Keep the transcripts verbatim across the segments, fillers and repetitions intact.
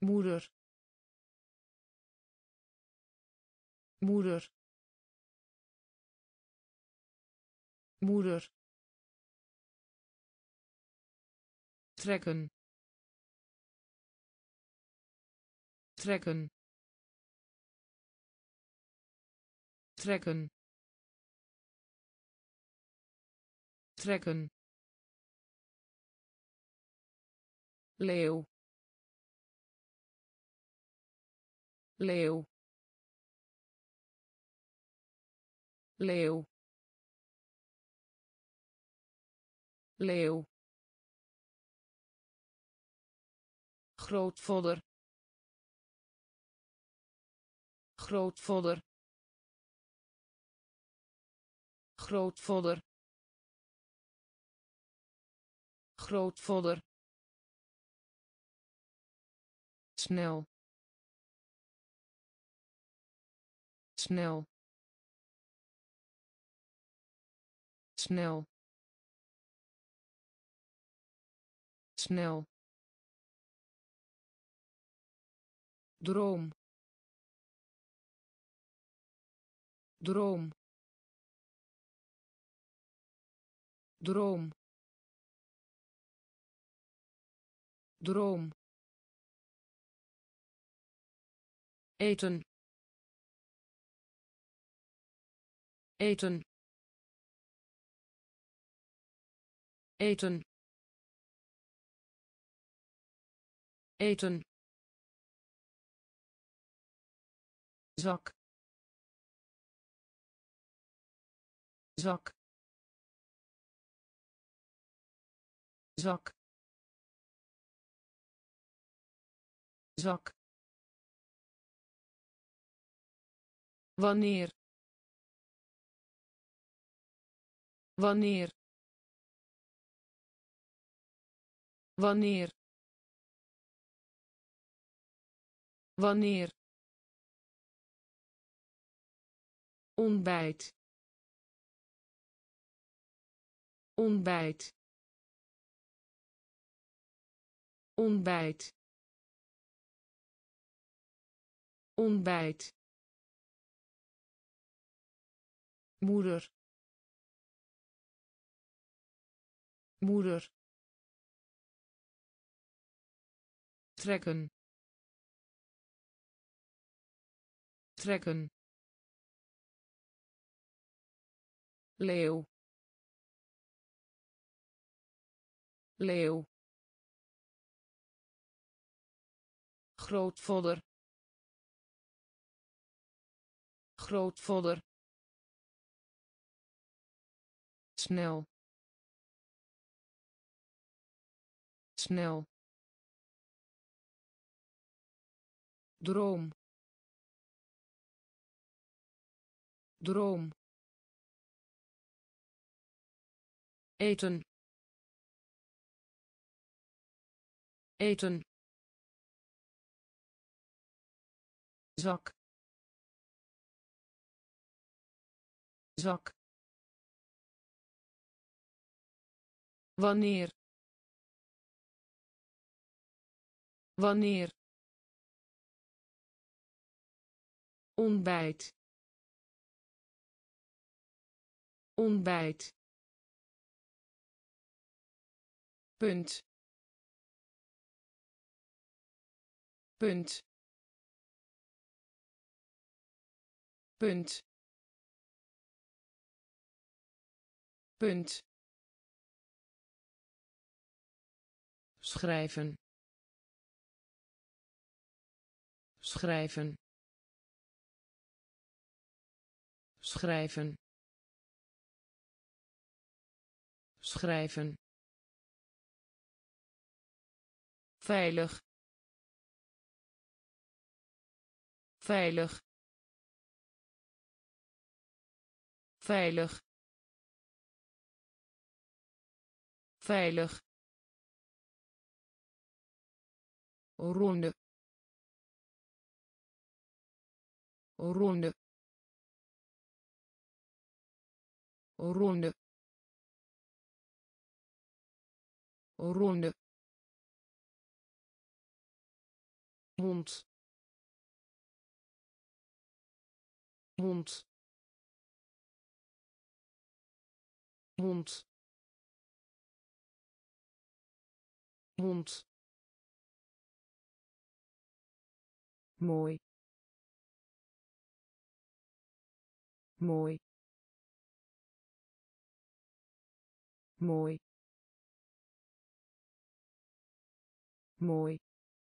moeder moeder moeder trekken trekken trekken trekken leeuw leeuw leeuw leeuw grootvader grootvader grootvader grootvader snel snel snel snel droom droom droom droom eten eten eten eten zak zak zak zak wanneer wanneer wanneer wanneer ontbijt ontbijt ontbijt ontbijt moeder moeder trekken trekken leeuw leeuw grootvader grootvader snel snel droom droom eten eten zak zak wanneer wanneer ontbijt ontbijt punt punt punt punt schrijven schrijven schrijven schrijven veilig veilig veilig veilig ronde ronde ronde ronde hond hond hond hond mooi mooi mooi mooi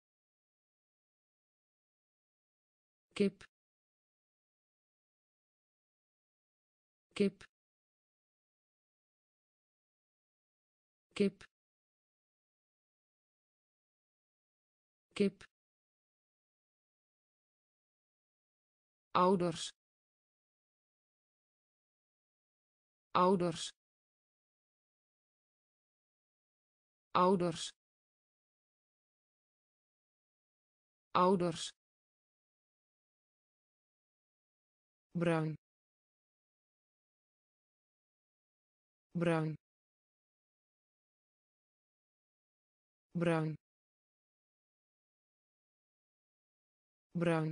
kip kip kip kip ouders ouders ouders ouders bruin bruin bruin bruin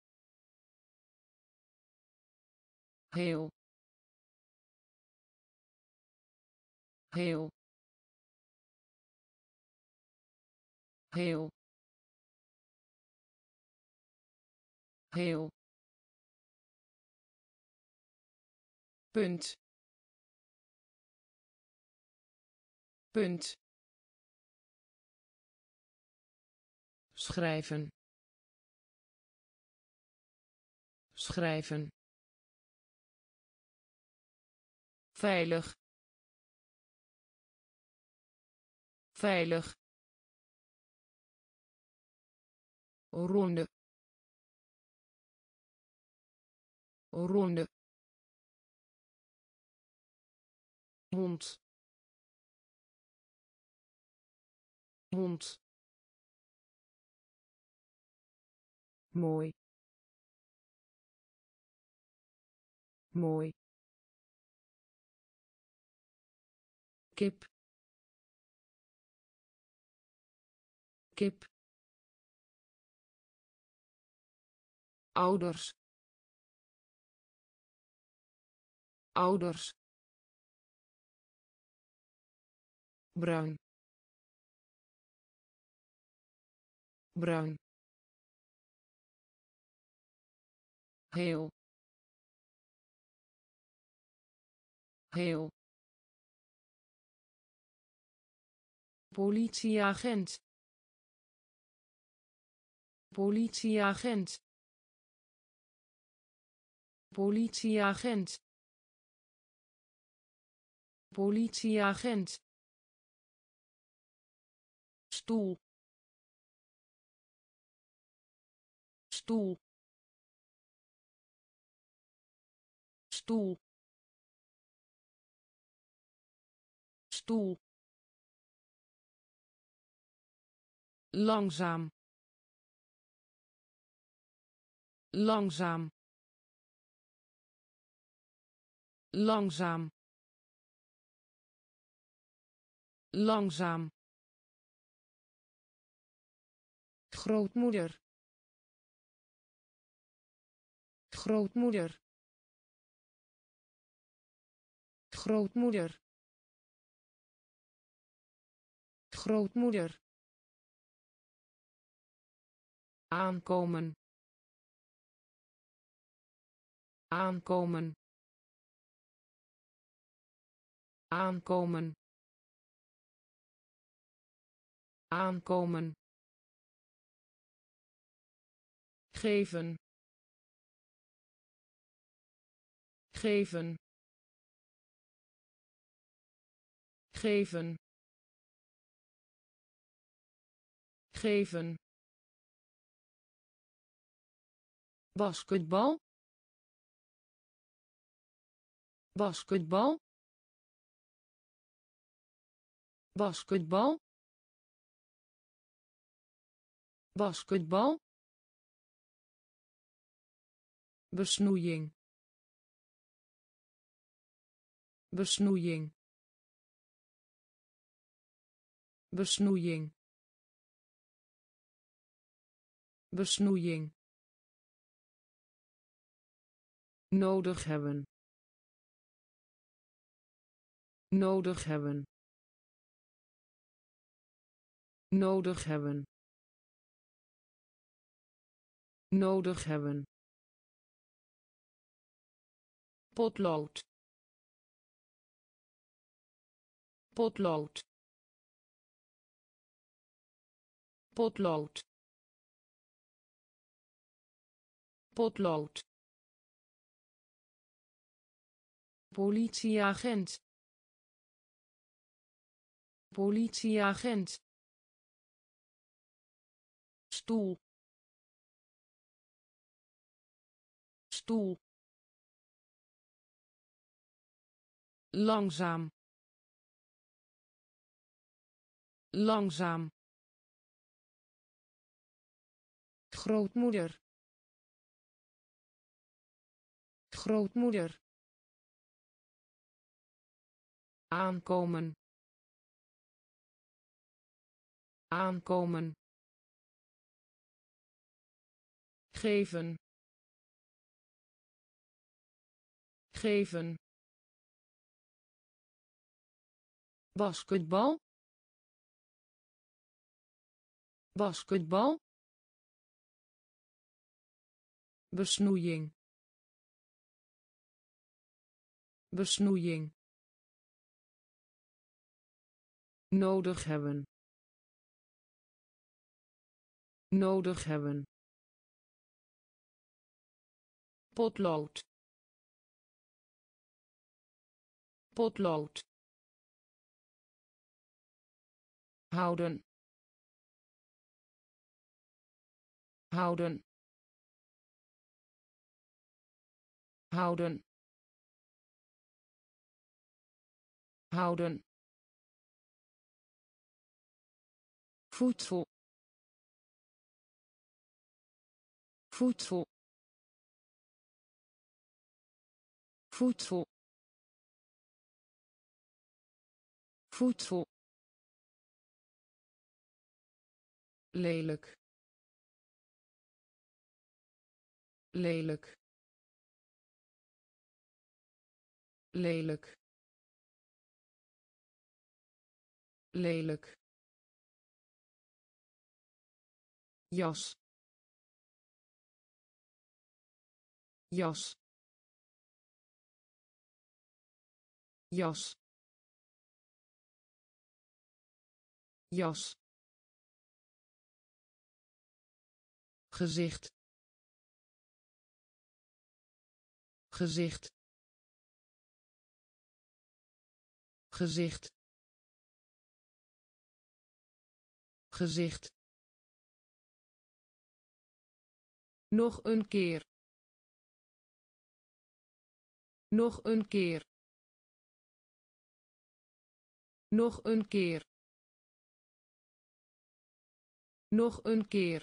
heel heel heel heel punt punt schrijven schrijven veilig veilig ronde ronde hond hond mooi mooi kip kip ouders ouders bruin bruin heel heel politieagent politieagent politieagent politieagent stoel stoel stoel stoel langzaam langzaam langzaam langzaam grootmoeder grootmoeder grootmoeder grootmoeder aankomen aankomen aankomen aankomen geven geven geven geven basketbal basketbal basketbal basketbal besnoeiing besnoeiing besnoeiing besnoeiing, nodig hebben, nodig hebben, nodig hebben, nodig hebben, potlood, potlood, potlood, potlood, politieagent, politieagent, stoel, stoel, langzaam, langzaam, grootmoeder, grootmoeder, aankomen, aankomen, geven, geven, basketbal, basketbal, besnoeiing, besnoeiing, nodig hebben, nodig hebben, potlood, potlood, houden, houden, houden, houden, voedsel, voedsel, voedsel, voedsel, lelijk, lelijk, lelijk, lelijk, jas, jas, jas, jas, gezicht, gezicht, gezicht, gezicht, nog een keer, nog een keer, nog een keer, nog een keer,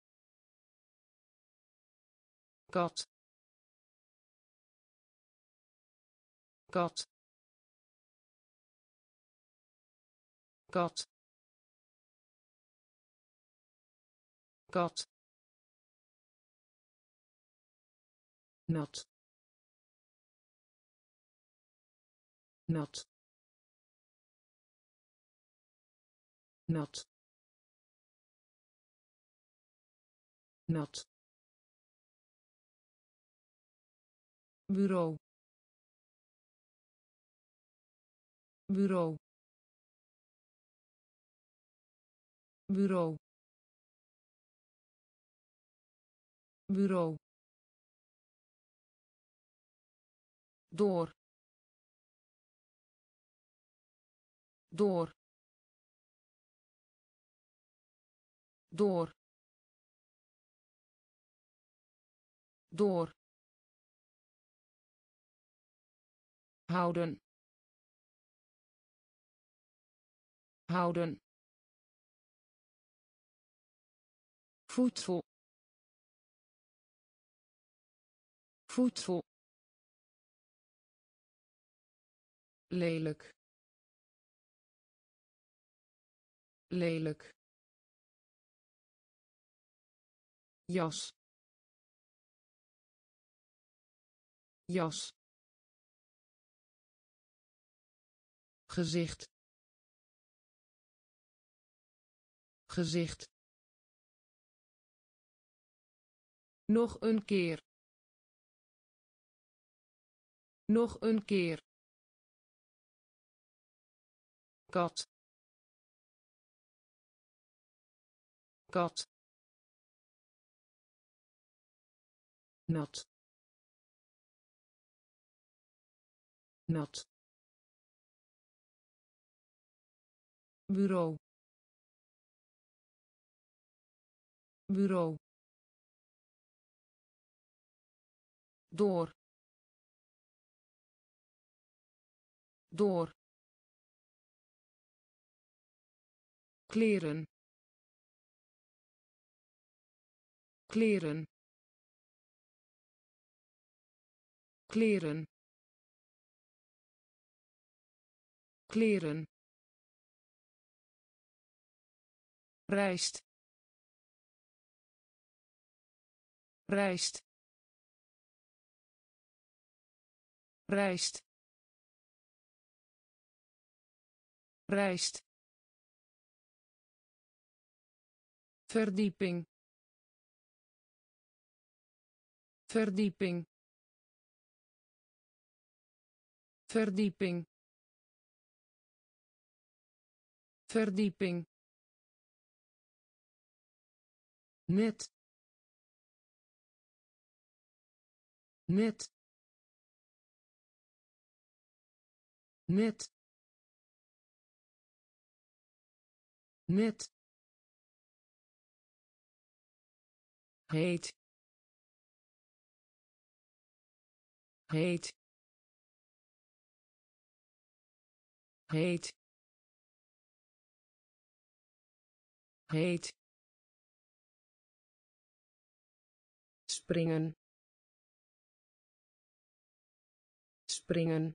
kat, kat, kat, kat, nat, nat, nat, nat, bureau, bureau, bureau, bureau, door, door, door, door, houden, houden, voedsel, voedsel, lelijk, lelijk, jas, jas, gezicht, gezicht, nog een keer, nog een keer, kat, kat, nat, nat, bureau, bureau, door, door, kleren, kleren, kleren, kleren, rijst, rijst, rijst, rijst, verdieping, verdieping, verdieping, verdieping, net, net, net, net, heet, heet, heet, heet, springen, springen,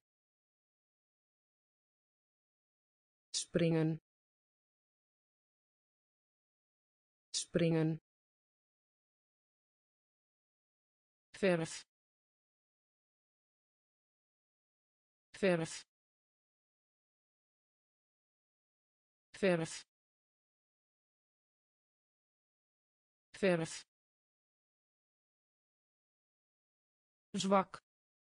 springen, springen, verf, verf, verf, verf, zwak,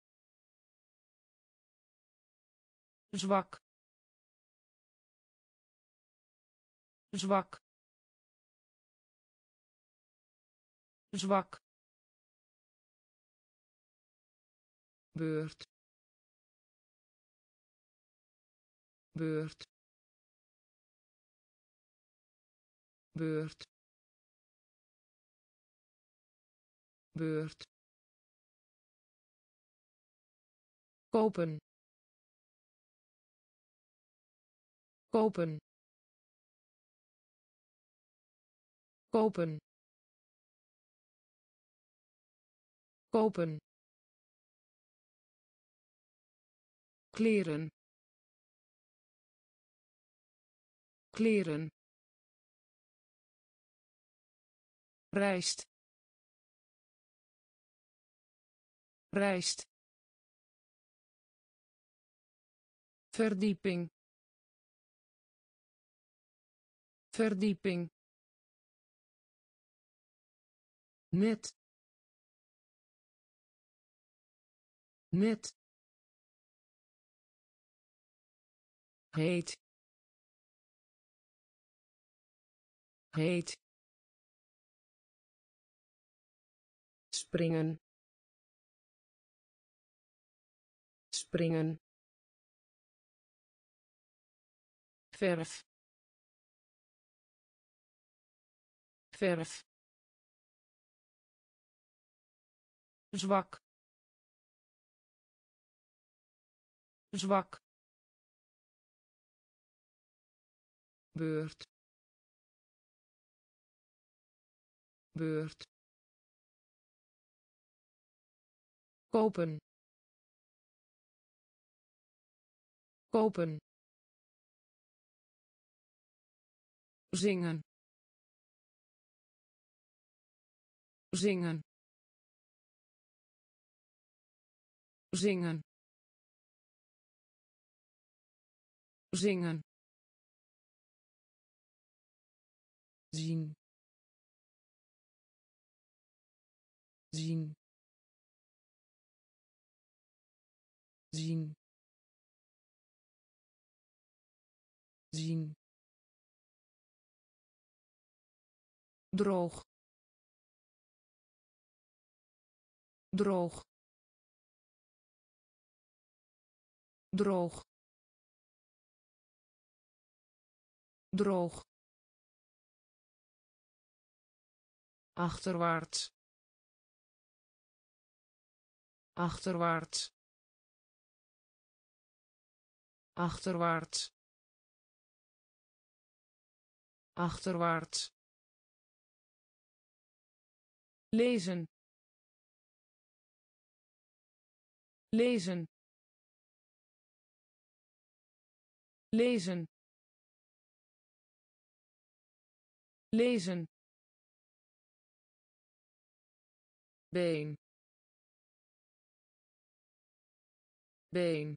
zwak, zwak, zwak, beurt, beurt, beurt, beurt, kopen, kopen, kopen, kopen, kleren, kleren, rijst, rijst, verdieping, verdieping, net, net, heet, heet, springen, springen, verf, verf, zwak, zwak, beurt, beurt, kopen, kopen, zingen, zingen zingen zingen zien zien zien zien droog droog droog droog achterwaarts achterwaarts achterwaarts achterwaarts lezen lezen lezen lezen been been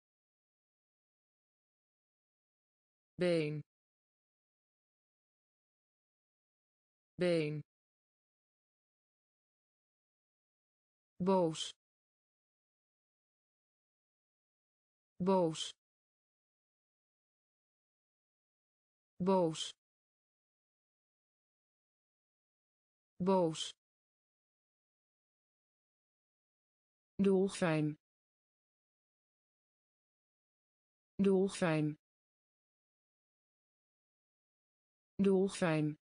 been been boos boos boos boos dolfijn dolfijn dolfijn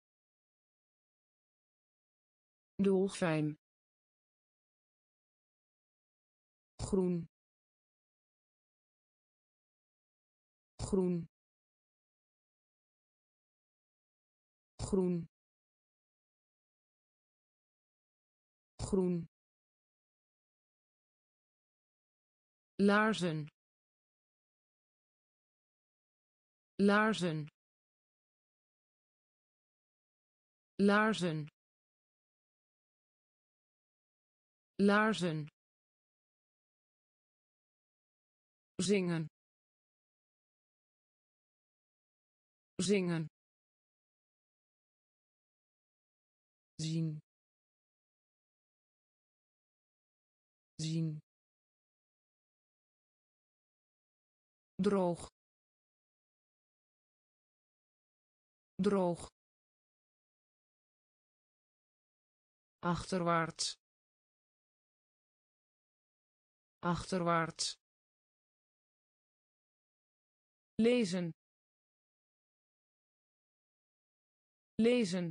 dolfijn groen groen groen groen laarzen laarzen laarzen laarzen zingen zingen zien zien droog droog achterwaarts achterwaarts lezen lezen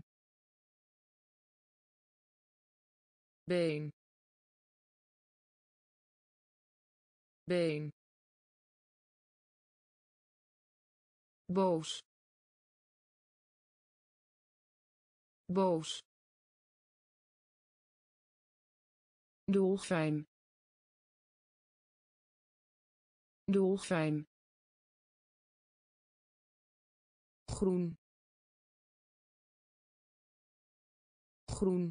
been been boos boos dolfijn dolfijn groen groen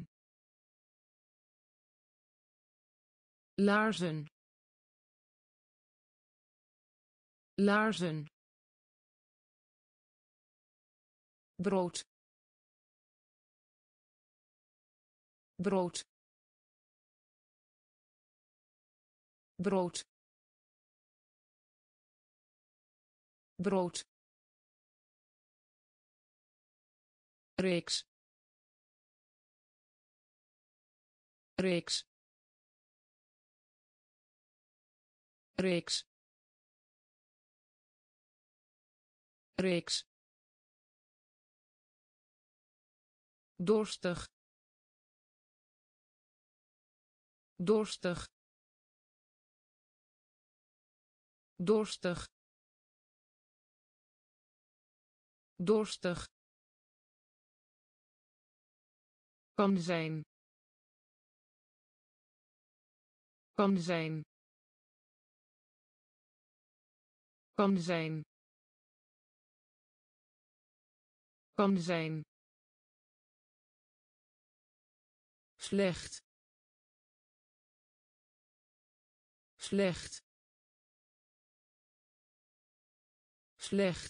laarzen laarzen brood brood brood brood reeks reeks reeks reeks dorstig dorstig dorstig dorstig kan zijn kan zijn kan zijn kan zijn slecht slecht slecht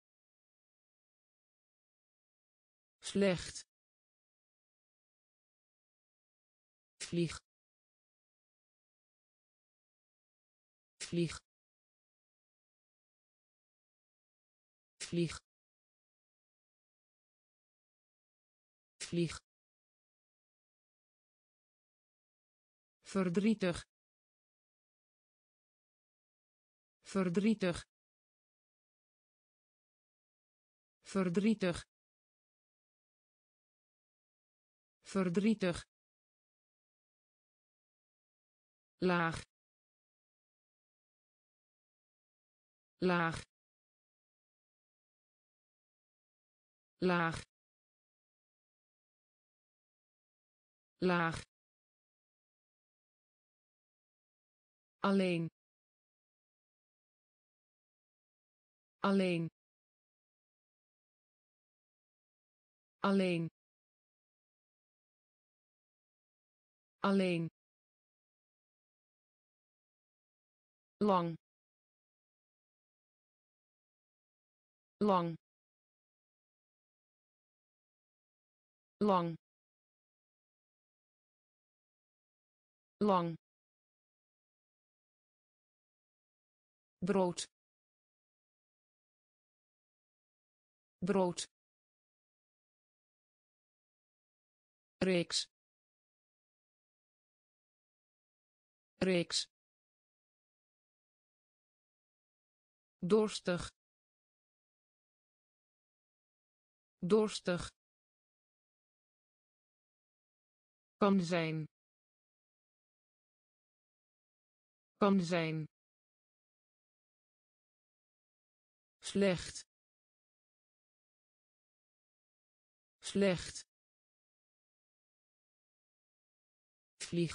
slecht vlieg vlieg vlieg vlieg verdrietig verdrietig verdrietig verdrietig laag laag laag laag alleen alleen alleen alleen lang lang lang lang brood brood reeks reeks dorstig dorstig kan zijn kan zijn slecht slecht vlieg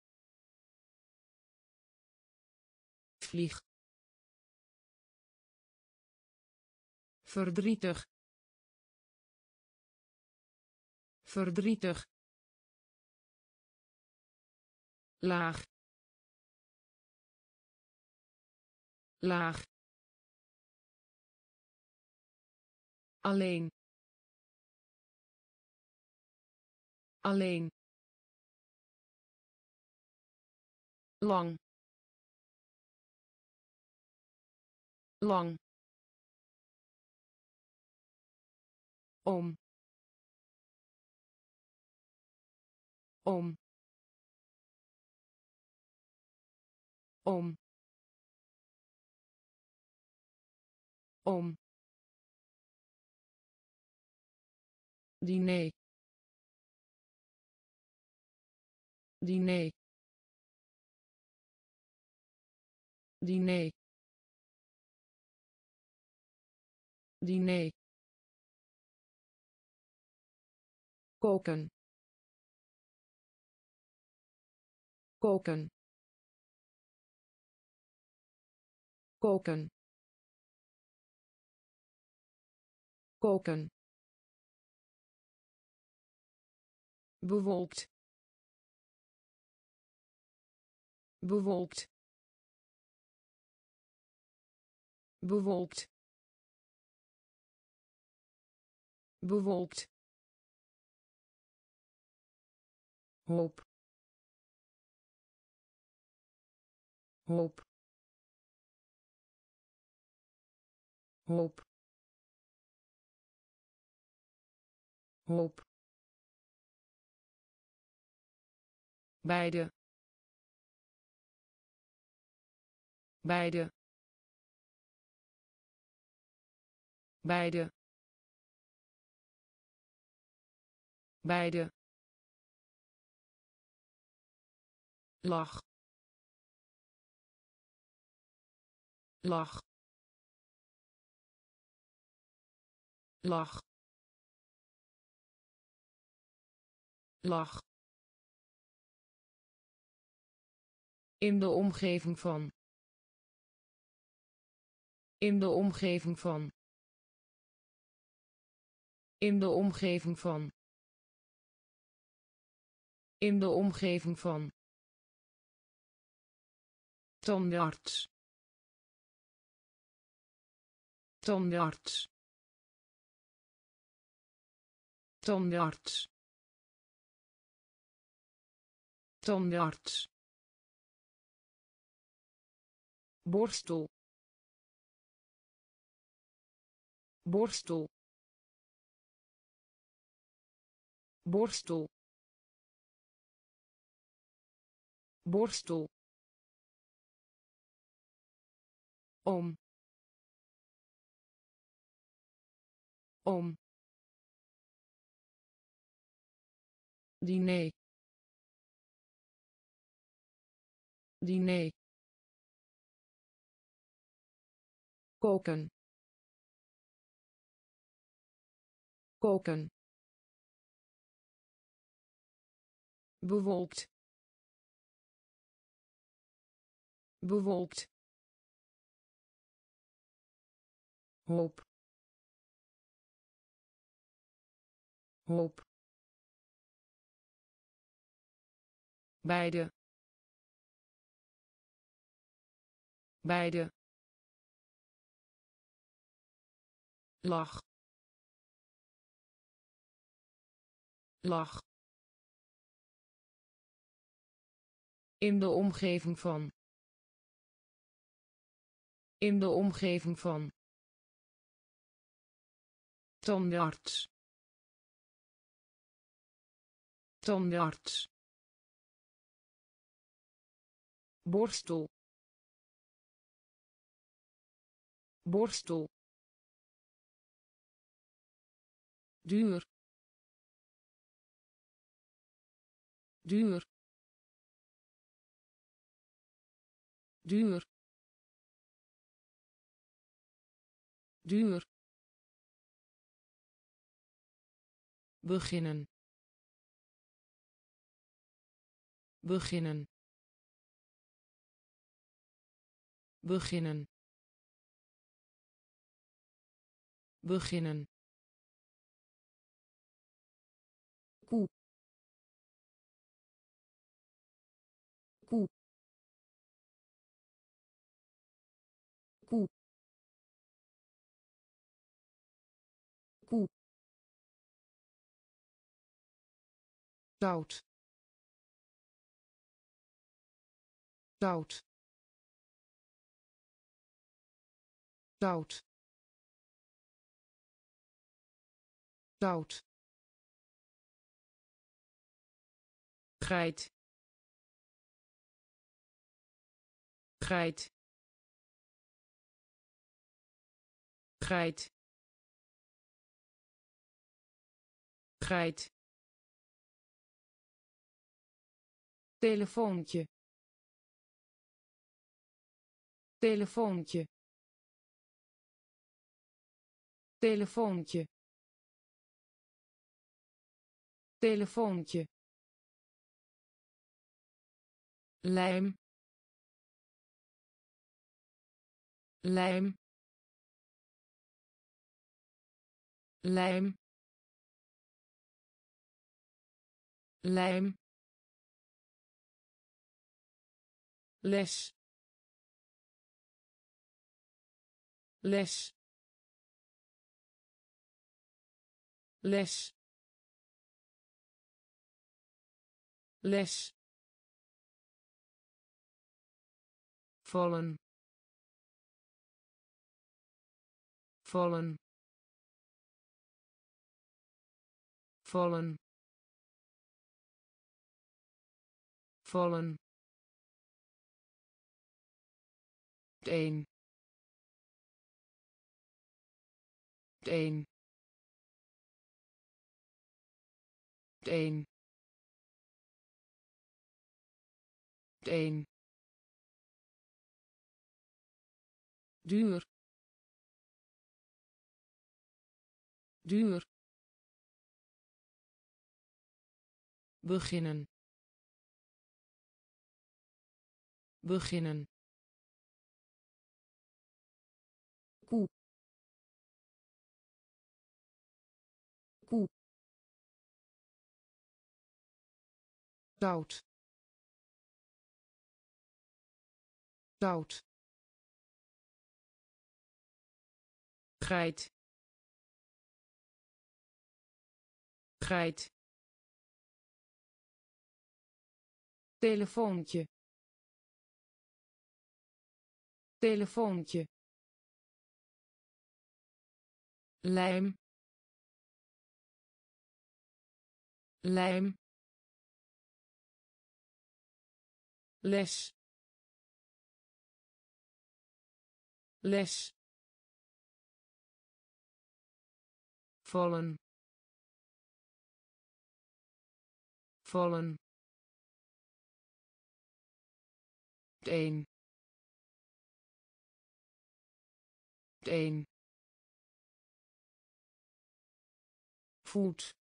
vlieg verdrietig verdrietig laag laag alleen alleen lang lang om om om om diner diner diner diner koken koken koken koken bewolkt bewolkt bewolkt bewolkt hoop hoop hoop hoop beide beide beide beide lach lach lach lach in de omgeving van in de omgeving van in de omgeving van In de omgeving van. Tandarts. Tandarts. Tandarts. Tandarts. Borstel. Borstel. Borstel. Borstel. Om. Om. Diner. Diner. Koken. Koken. Bewolkt. Bewolkt. Hoop. Hoop. Beide. Beide. Lach. Lach. In de omgeving van. In de omgeving van. Tandarts. Tandarts. Borstel. Borstel. Duur. Duur. Duur. Duur. Beginnen. Beginnen. Beginnen. Beginnen. Koe. Koe. Koe. Koe. Zout. Zout. Zout. Zout. Geit. Geit. Geit. Geit. Telefoontje. Telefoontje. Telefoontje. Telefoontje. Lijm. Lijm. Lijm. Lijm. Les. Les. Les. Les. Vallen. Vallen. Vallen. Vallen. Een. Een. Een. Een. Duur. Duur. Beginnen. Beginnen. Koe. Koe. zout zout geit geit telefoontje telefoontje lijm lijm les les vallen vallen een een voet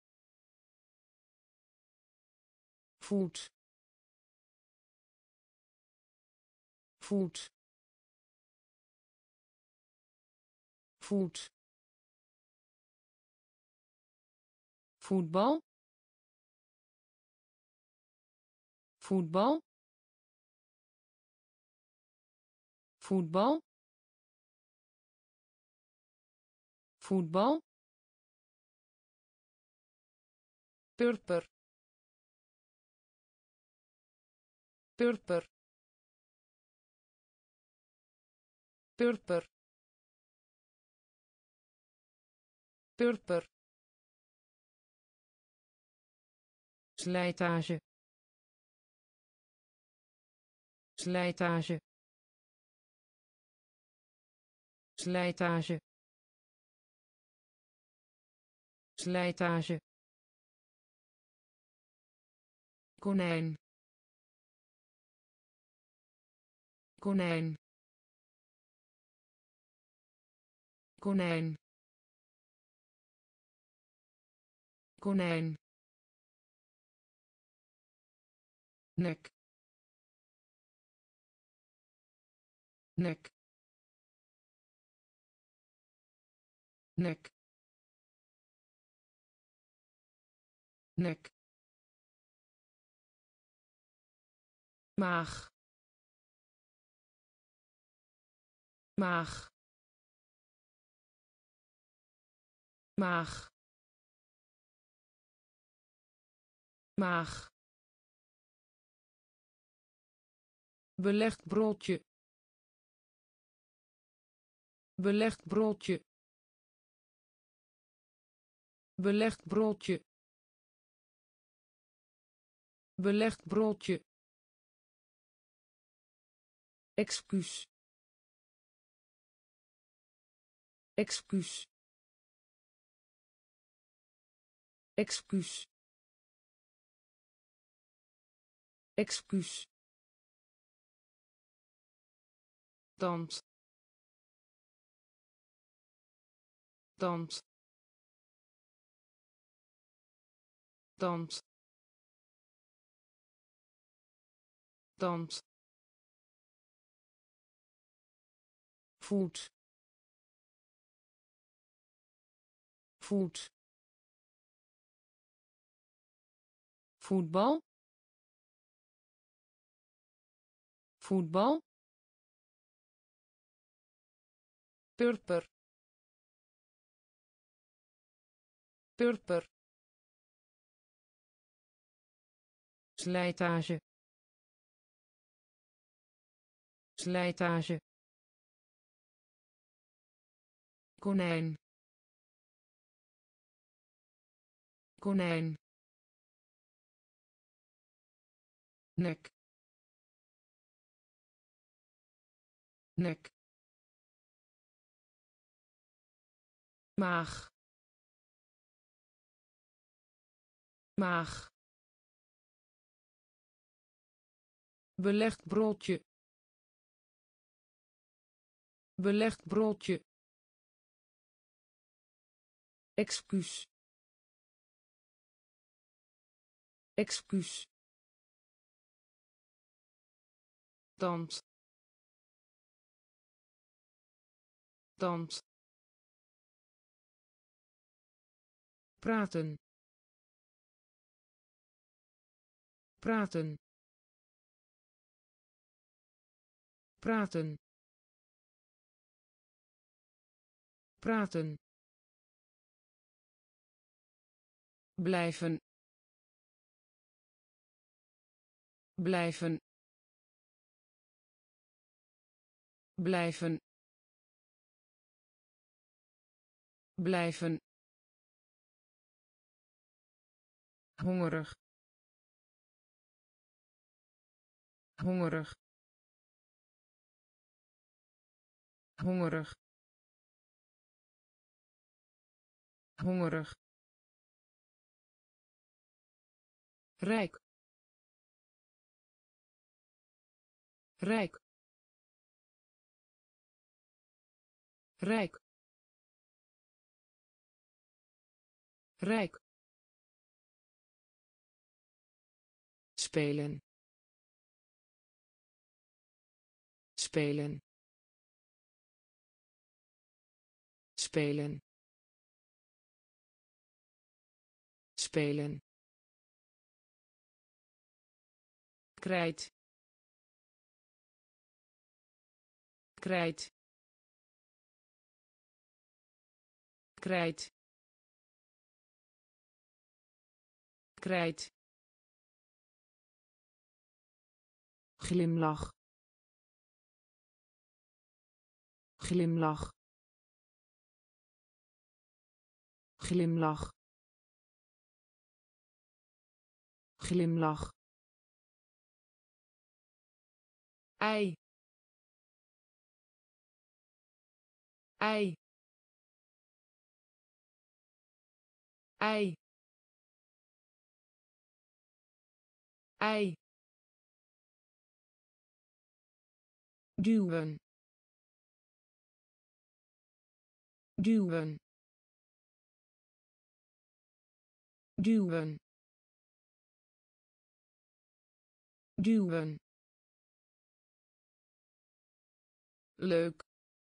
voet voet voet voetbal voetbal voetbal voetbal purper purper purper purper slijtage slijtage slijtage slijtage konijn konijn konijn konijn nek nek nek nek maag maag maag maag belegd broodje belegd broodje belegd broodje belegd broodje excuus excuus excuus excuus tand tand tand tand voet voet voetbal voetbal purper purper slijtage slijtage konijn konijn nek nek maag maag belegd broodje belegd broodje excuus excuus tand tand praten praten praten praten blijven blijven blijven blijven hongerig hongerig hongerig hongerig rijk rijk rijk rijk spelen spelen spelen spelen krijt krijt krijt krijt glimlach glimlach glimlach glimlach ei ei ei ei duwen duwen duwen duwen leuk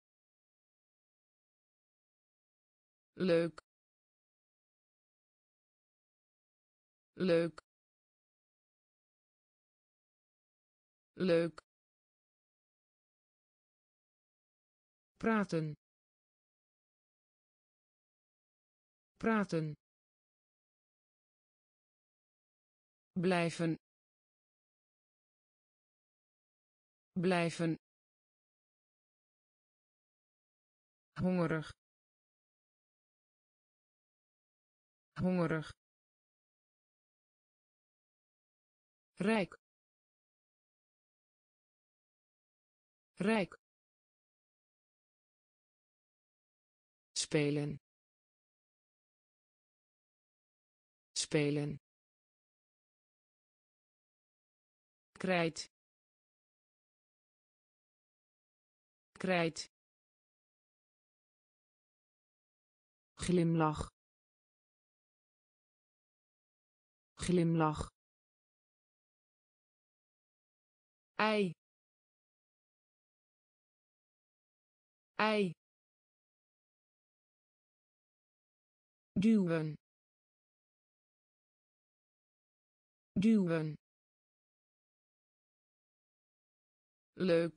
leuk leuk leuk praten praten blijven blijven hongerig hongerig rijk rijk spelen spelen krijt krijt glimlach glimlach ei ei duwen duwen leuk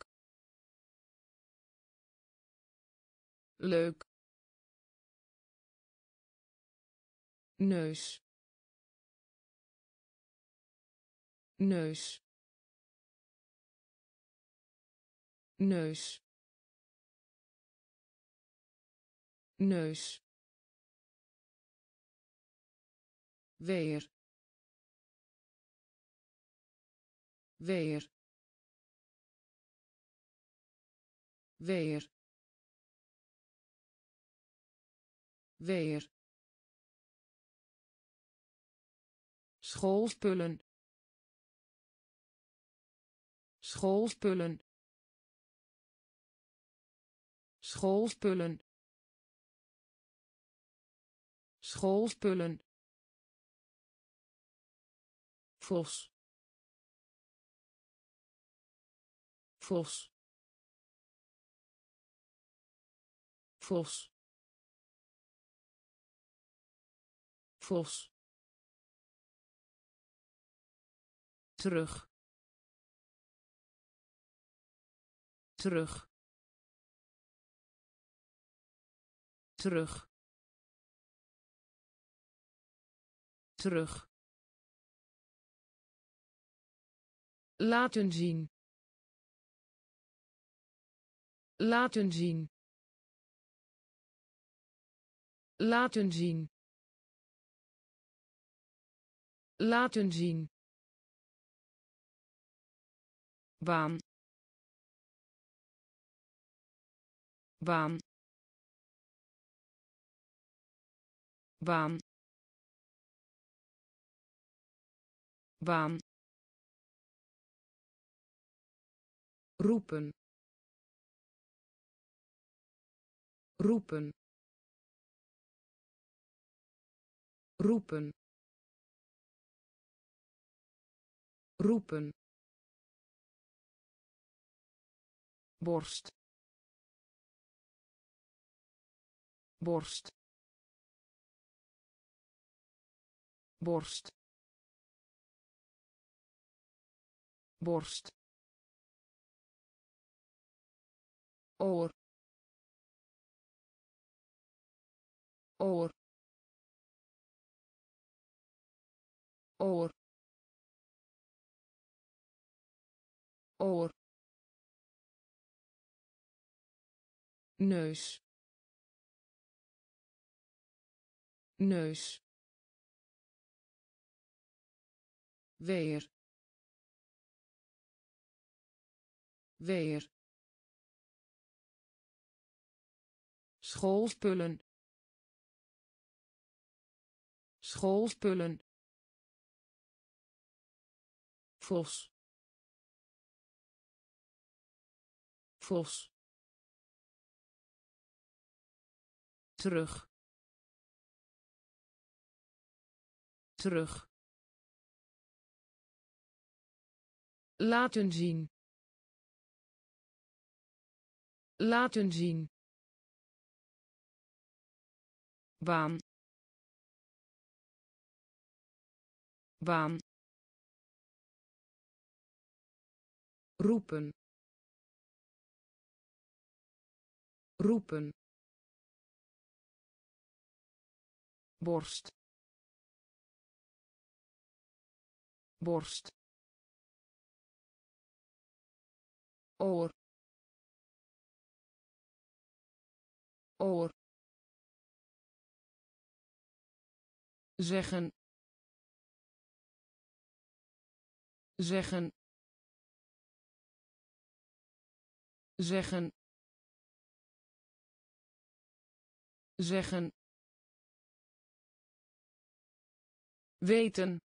leuk neus neus neus neus weer weer weer weer schoolspullen schoolspullen schoolspullen schoolspullen vos vos vos vos terug terug terug terug laten zien laten zien laten zien laten zien baan baan baan baan roepen roepen roepen roepen borst borst borst borst oor oor oor oor neus neus weer weer schoolspullen schoolspullen vos vos terug terug laten zien laten zien baan baan roepen roepen borst borst oor oor zeggen zeggen zeggen zeggen weten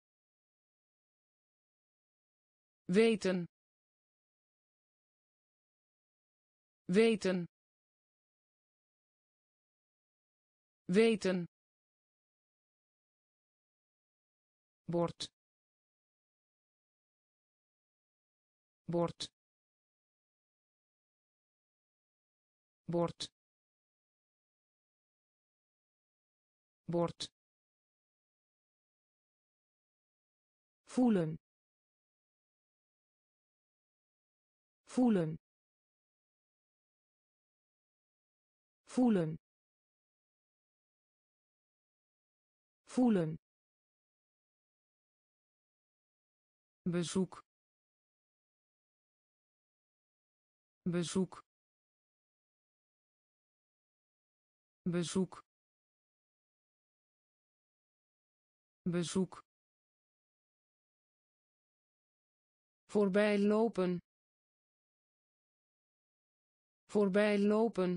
weten weten weten bord bord bord bord voelen voelen voelen voelen bezoek bezoek bezoek bezoek voorbij lopen voorbij lopen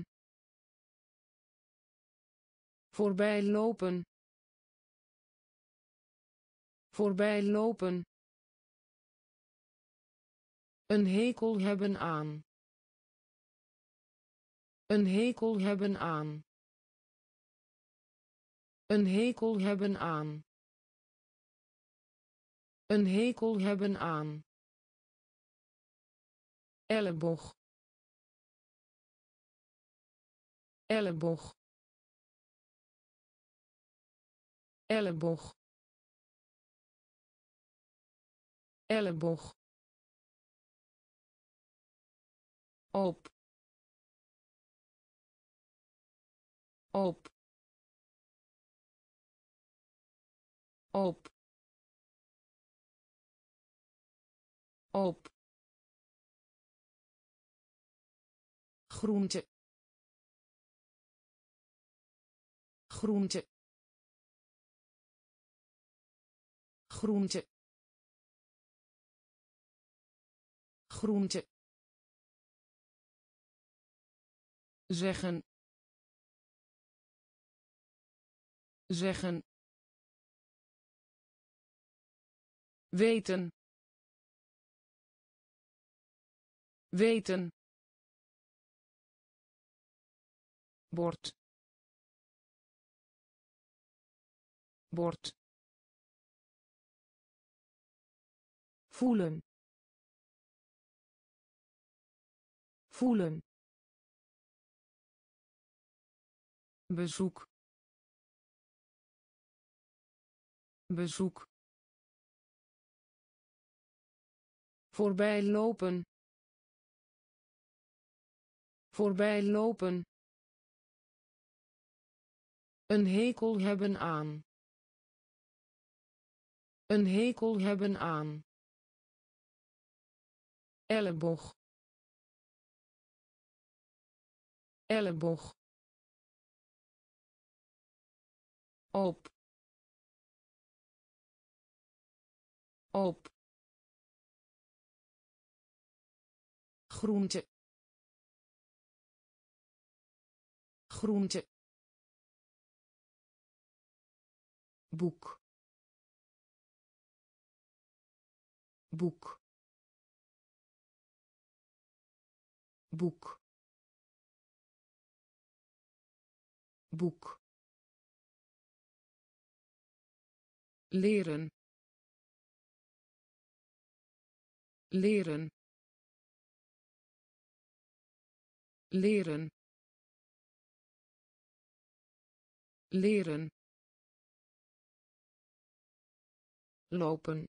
voorbij lopen voorbij lopen een hekel hebben aan een hekel hebben aan een hekel hebben aan een hekel hebben aan elleboog elleboog elleboog elleboog op op op op groente groente groente groente zeggen zeggen weten weten bord bord voelen voelen bezoek bezoek voorbij lopen voorbij lopen een hekel hebben aan een hekel hebben aan elleboog elleboog op op groente groente boek boek boek boek leren leren leren leren lopen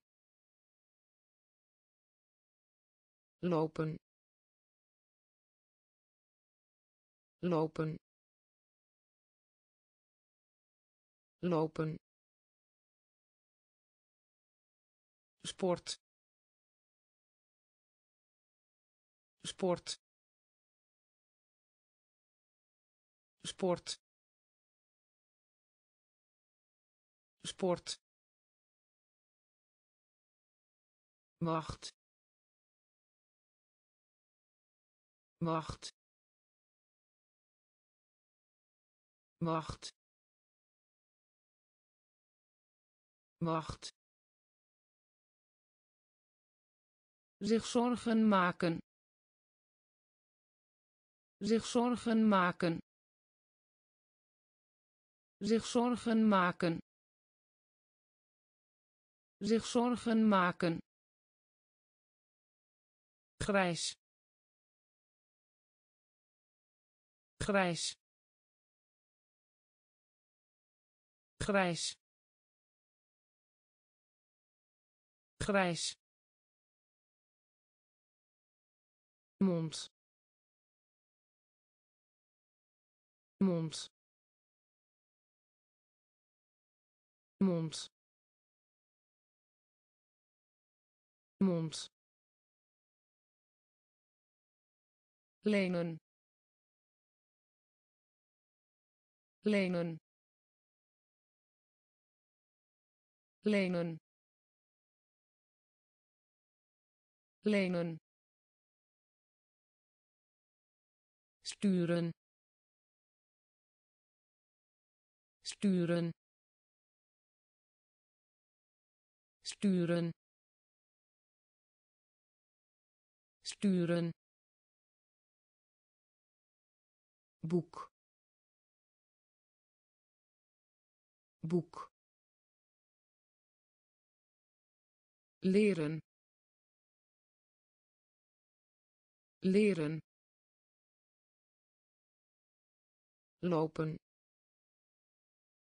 lopen lopen lopen sport sport sport sport wacht wacht wacht wacht zich zorgen maken zich zorgen maken zich zorgen maken zich zorgen maken grijs grijs grijs grijs mond mond mond mond lenen lenen lenen lenen sturen sturen sturen sturen boek boek leren leren lopen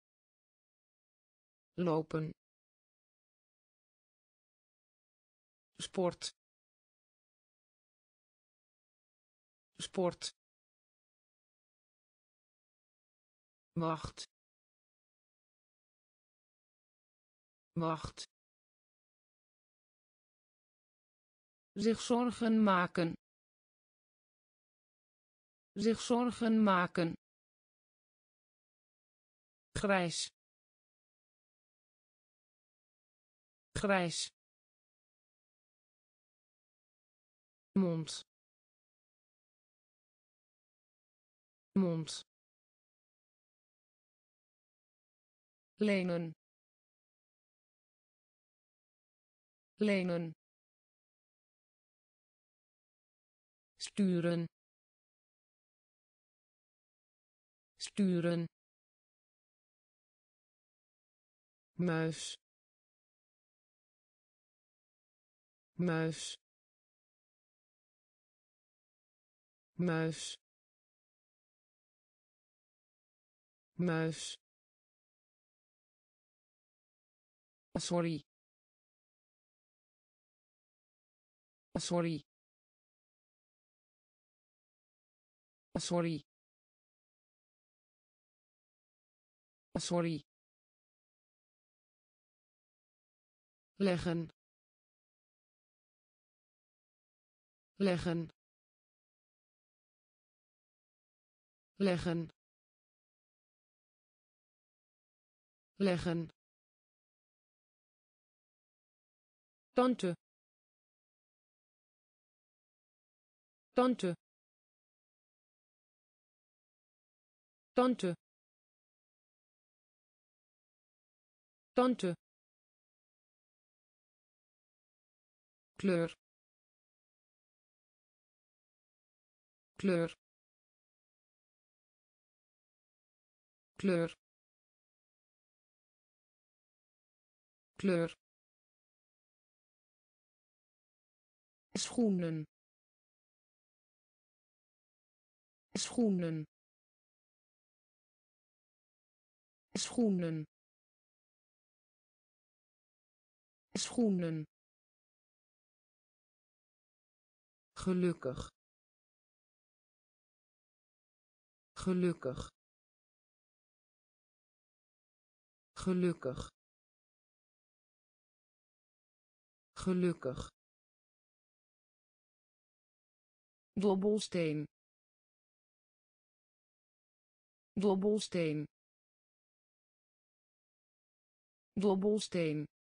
lopen sport sport wacht wacht zich zorgen maken zich zorgen maken grijs grijs mond mond lenen lenen sturen sturen muis muis muis muis sorry sorry sorry sorry leggen leggen leggen leggen tante tante tante tante kleur kleur kleur kleur schoenen schoenen schoenen schoenen gelukkig gelukkig gelukkig gelukkig dobbelsteen dobbelsteen dobbelsteen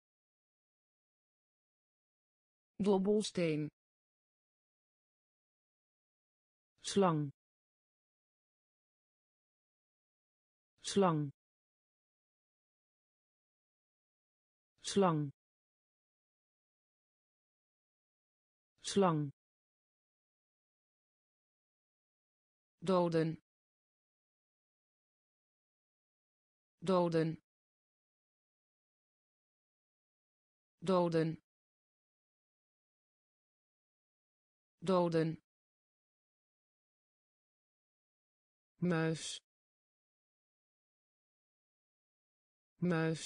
dobbelsteen slang slang slang slang doden doden doden doden muis muis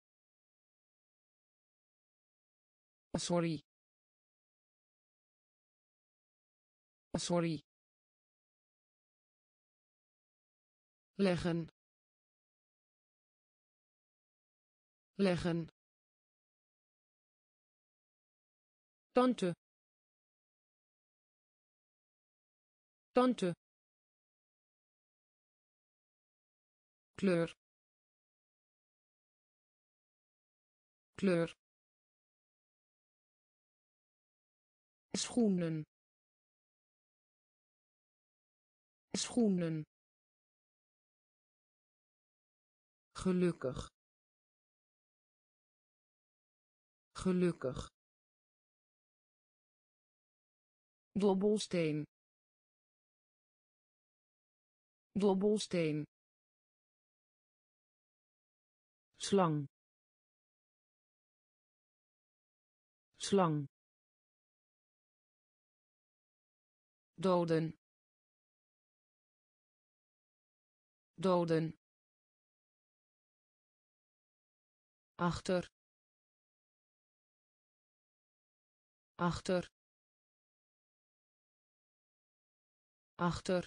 sorry sorry leggen leggen tante tante kleur kleur schoenen schoenen gelukkig gelukkig dobbelsteen dobbelsteen slang slang doden doden achter achter achter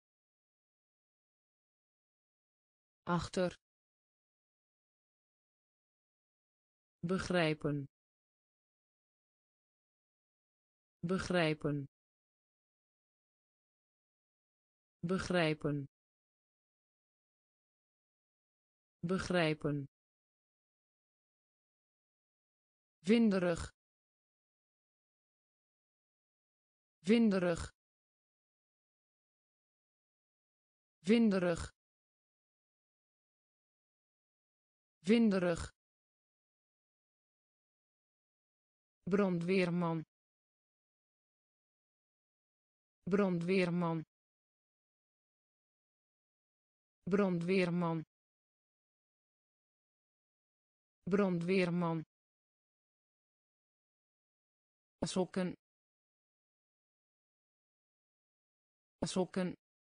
achter begrijpen begrijpen begrijpen begrijpen winderig winderig winderig winderig brandweerman brandweerman brandweerman brandweerman sokken sokken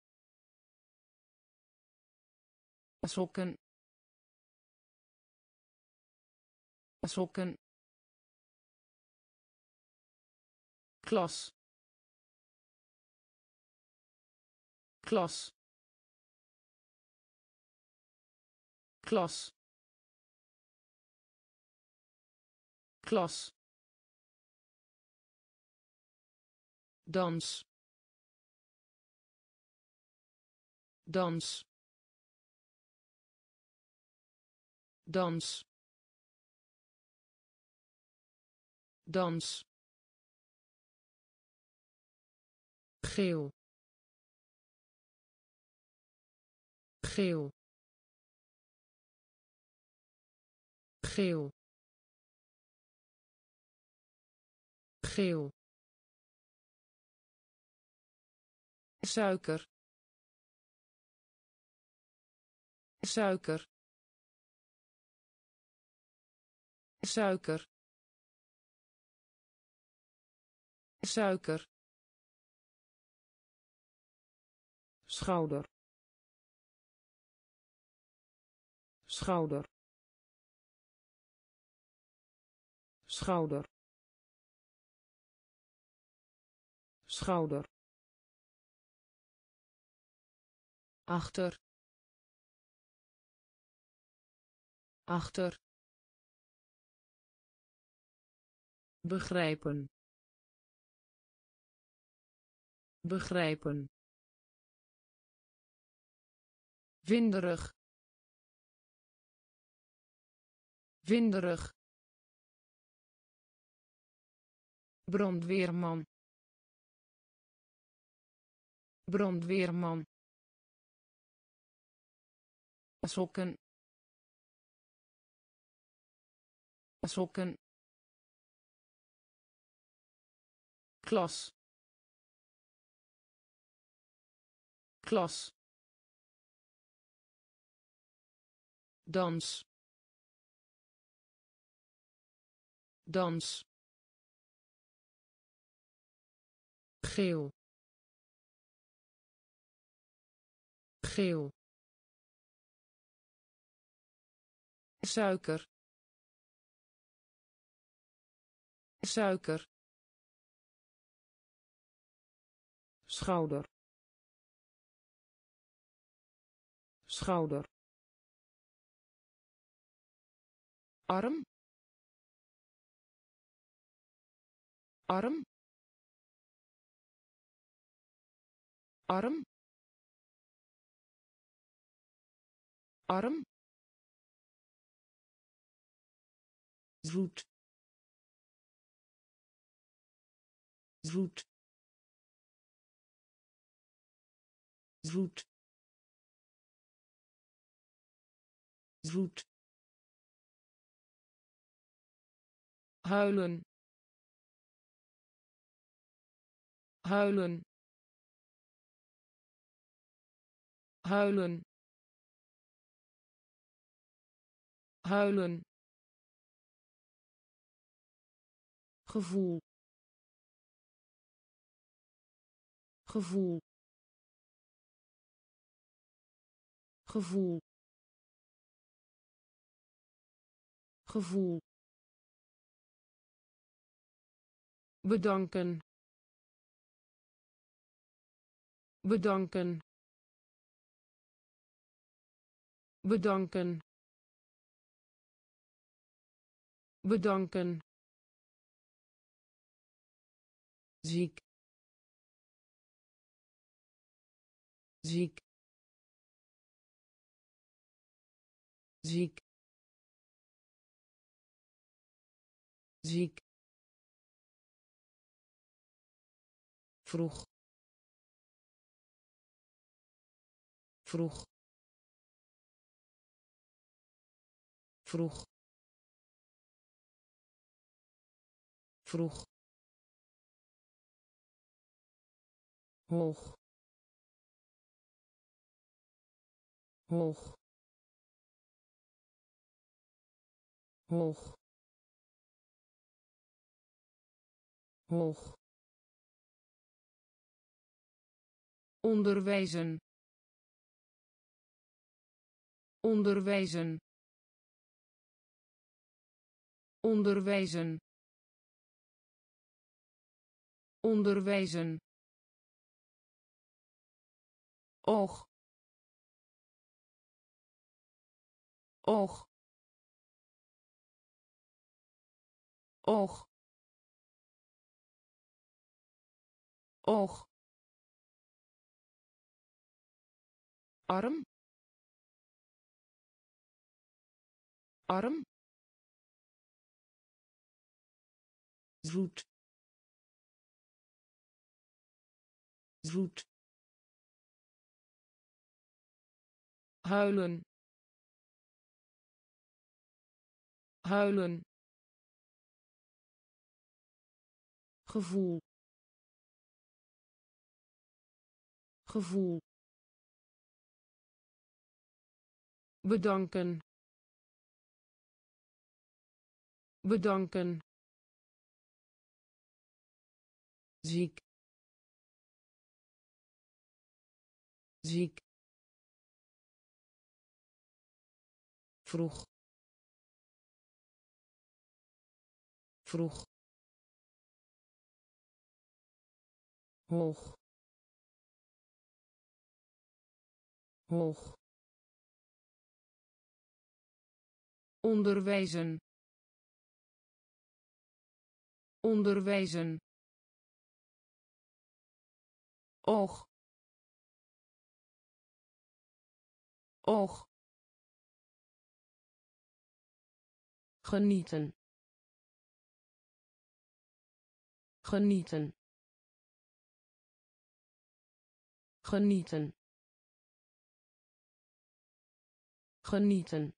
sokken sokken klas klas klas klas dans dans dans dans geel geel geel geel suiker suiker suiker suiker schouder schouder schouder schouder achter achter begrijpen begrijpen winderig winderig brandweerman brandweerman sokken sokken klas klas dans dans geel geel suiker suiker schouder schouder arm arm arm arm zoet zoet zoet zoet huilen huilen huilen huilen gevoel gevoel gevoel gevoel bedanken bedanken bedanken bedanken ziek ziek ziek ziek vroeg vroeg vroeg vroeg hoog hoog hoog hoog onderwijzen onderwijzen onderwijzen onderwijzen oog oog oog oog arm arm zoet zoet huilen huilen gevoel gevoel bedanken bedanken ziek ziek vroeg vroeg hoog hoog onderwijzen onderwijzen oog oog genieten genieten genieten genieten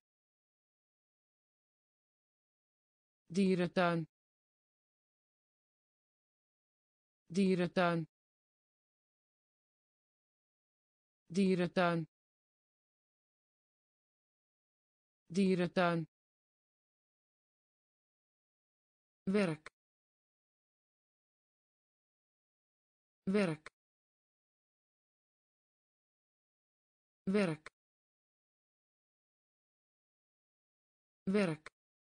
dierentuin dierentuin dierentuin dierentuin werk werk werk werk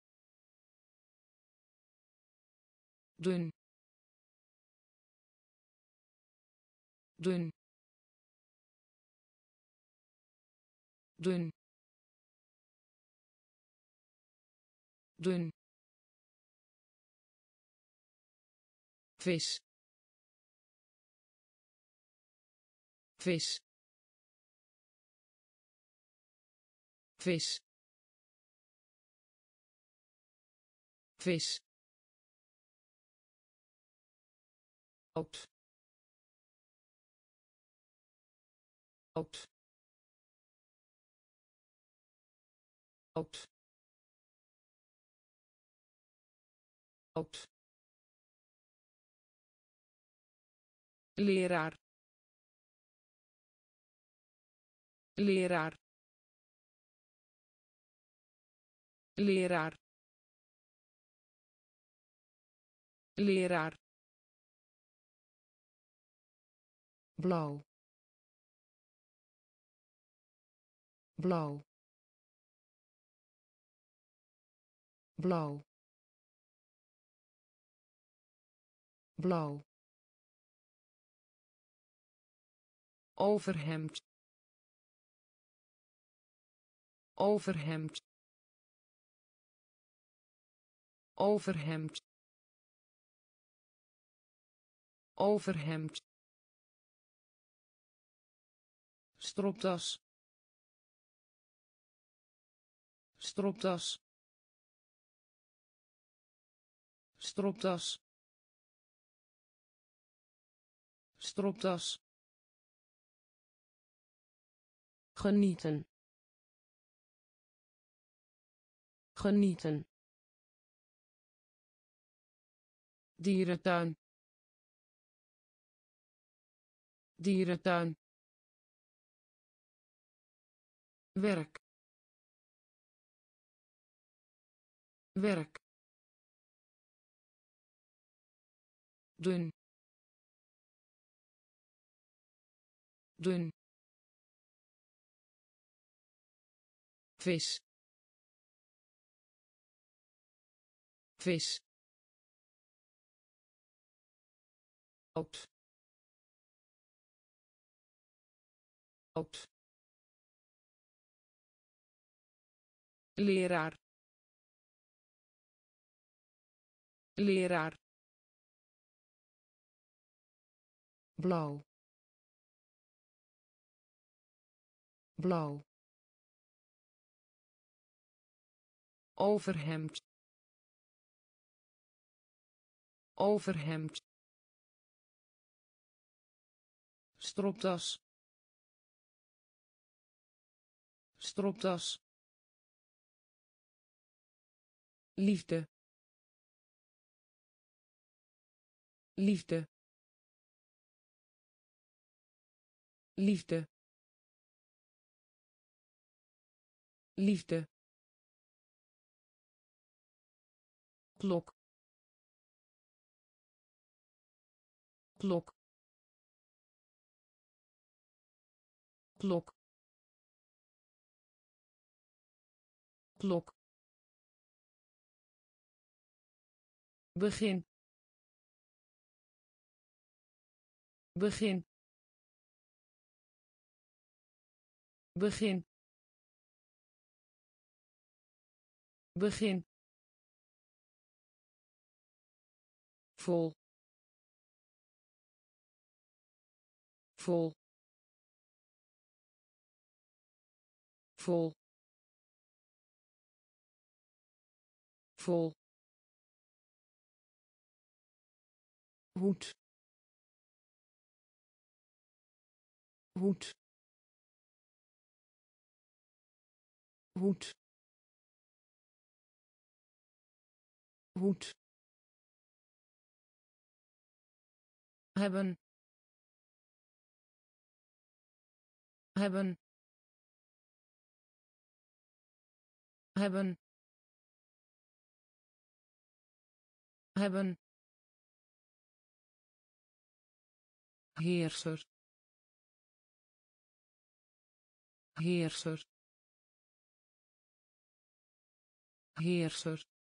dun dun dun dun vis vis vis vis oud oud oud oud leraar leraar leraar leraar blauw blauw blauw blauw, overhemd, overhemd, overhemd, overhemd, stropdas, stropdas, stropdas, stropdas, genieten, genieten, dierentuin, dierentuin, werk, werk, dun, dun, vis, vis, oud, oud, leraar, leraar, blauw, blauw, overhemd, overhemd, stropdas, stropdas, liefde, liefde, liefde, liefde, klok, klok, klok, klok, begin, begin, begin, begin, vol, vol, vol, vol, hoed, hoed, hoed, hoed, hebben, hebben, hebben, hebben, heerser, heerser, heerser,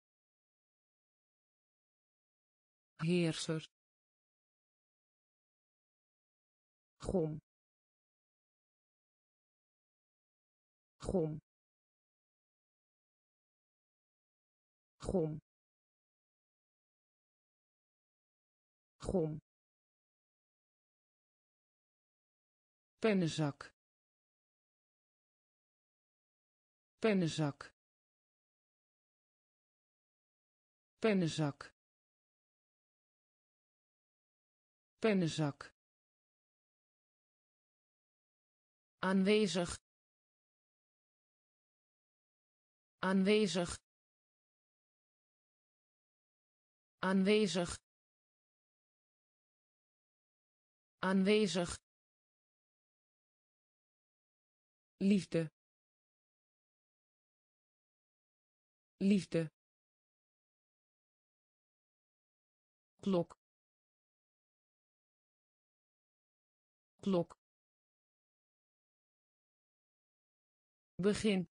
heerser, gom, gom, gom, gom, pennenzak, pennenzak, pennenzak, pennenzak, aanwezig, aanwezig, aanwezig, aanwezig, liefde, liefde, klok, klok, begin,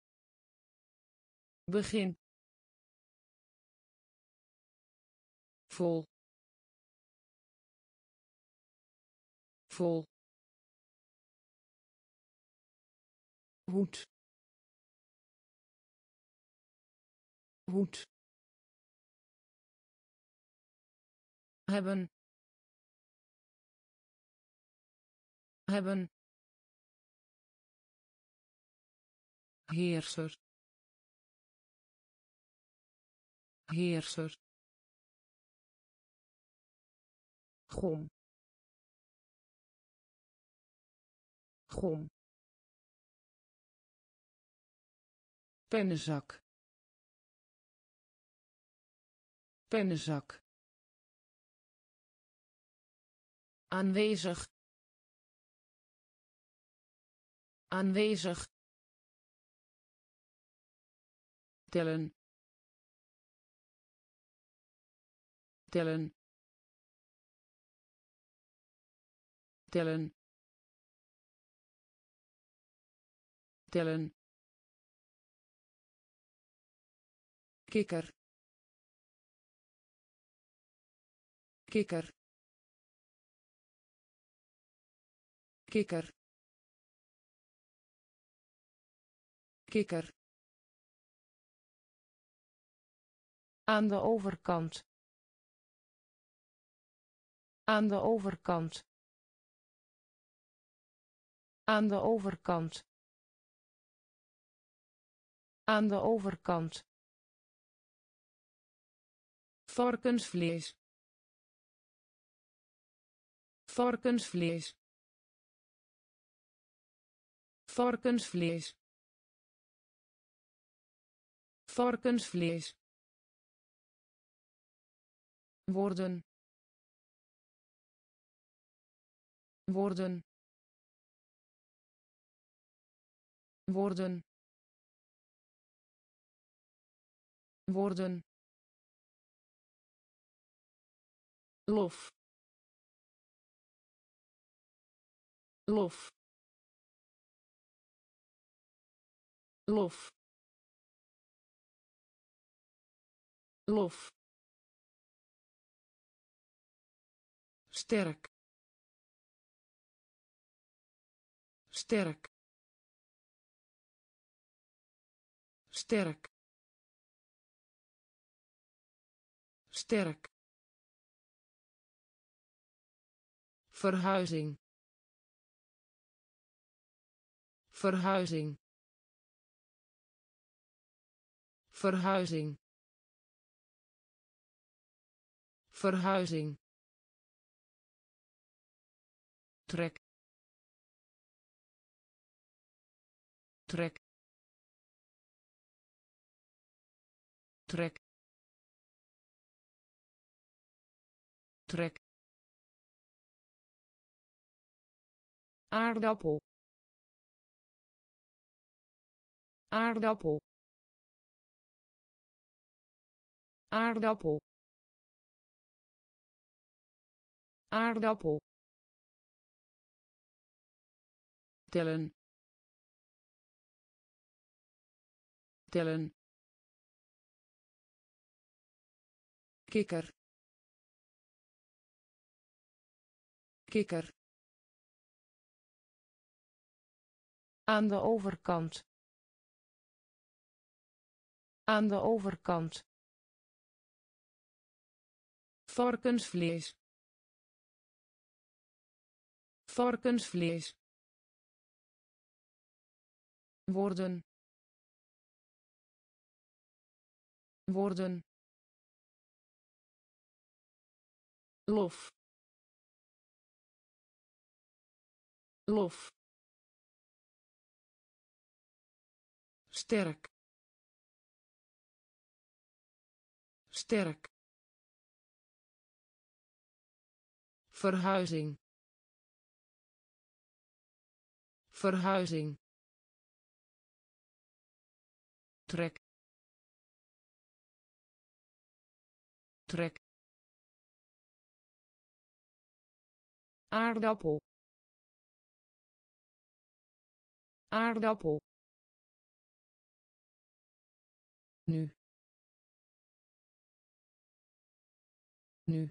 begin, vol vol hoed hoed hebben hebben heerser heerser gom gom pennenzak pennenzak aanwezig aanwezig tellen tellen tellen tellen kikker kikker kikker kikker aan de overkant aan de overkant aan de overkant aan de overkant varkensvlees varkensvlees varkensvlees varkensvlees worden worden worden worden lof lof lof lof sterk sterk sterk sterk verhuizing verhuizing verhuizing verhuizing trek trek trek trek aardappel aardappel aardappel aardappel tellen tellen kikker kikker aan de overkant aan de overkant varkensvlees varkensvlees worden worden lof lof sterk sterk verhuizing verhuizing trek trek aardappel aardappel nu nu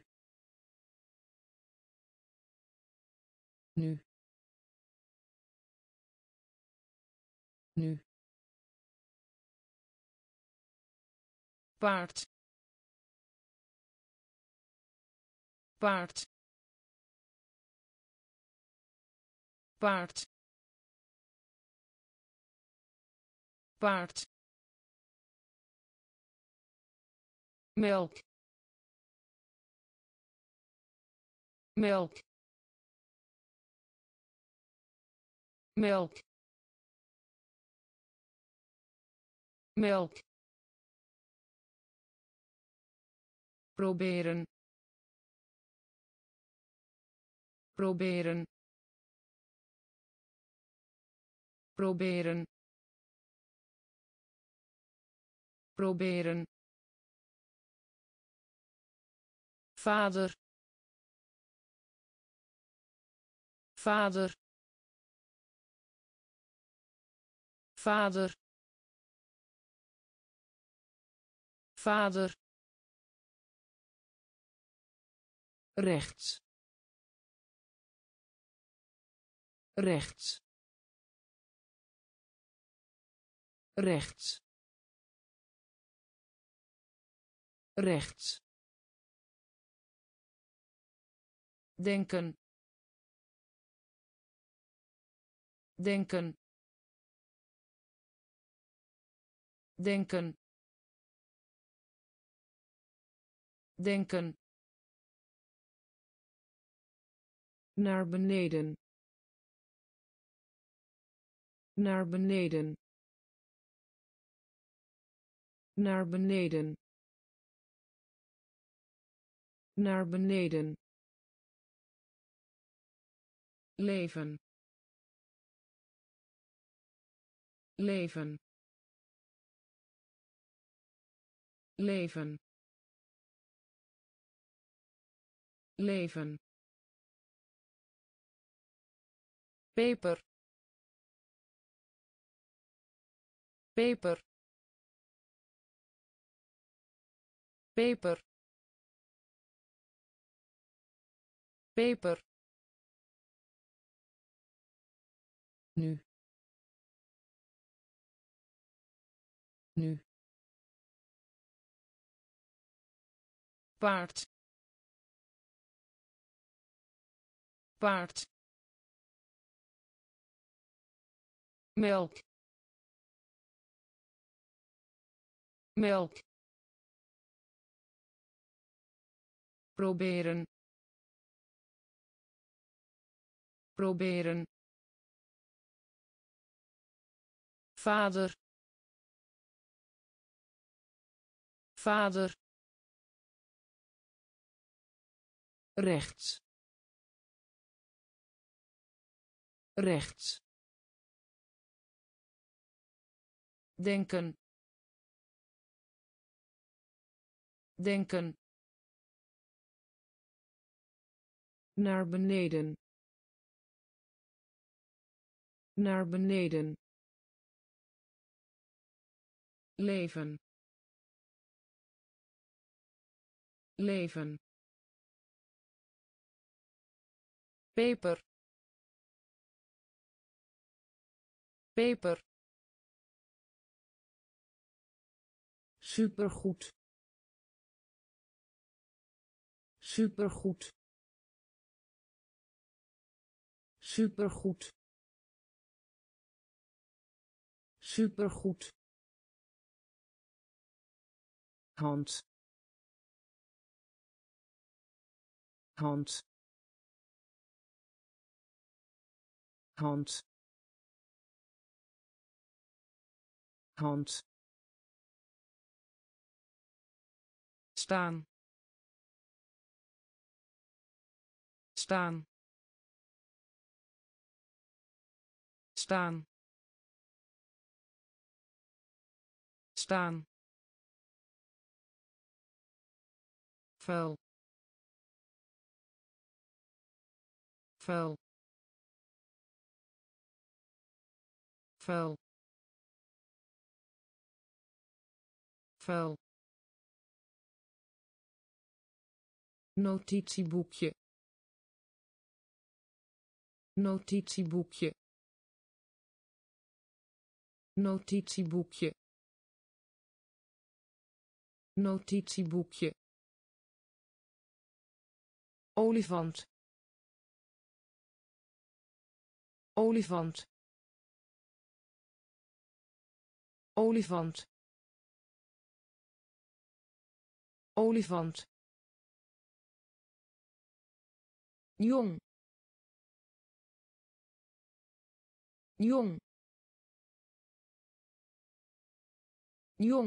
nu nu paard paard paard paard melk melk melk melk proberen proberen proberen proberen vader vader vader vader rechts rechts rechts rechts denken denken denken denken naar beneden naar beneden naar beneden naar beneden leven leven leven leven peper peper peper peper nu nu paard paard melk melk proberen proberen vader vader rechts rechts denken denken naar beneden naar beneden leven leven peper peper supergoed supergoed supergoed supergoed hand hand hand hand staan staan staan staan vuil vuil vuil vuil notitieboekje notitieboekje notitieboekje notitieboekje olifant olifant olifant olifant jong jong jong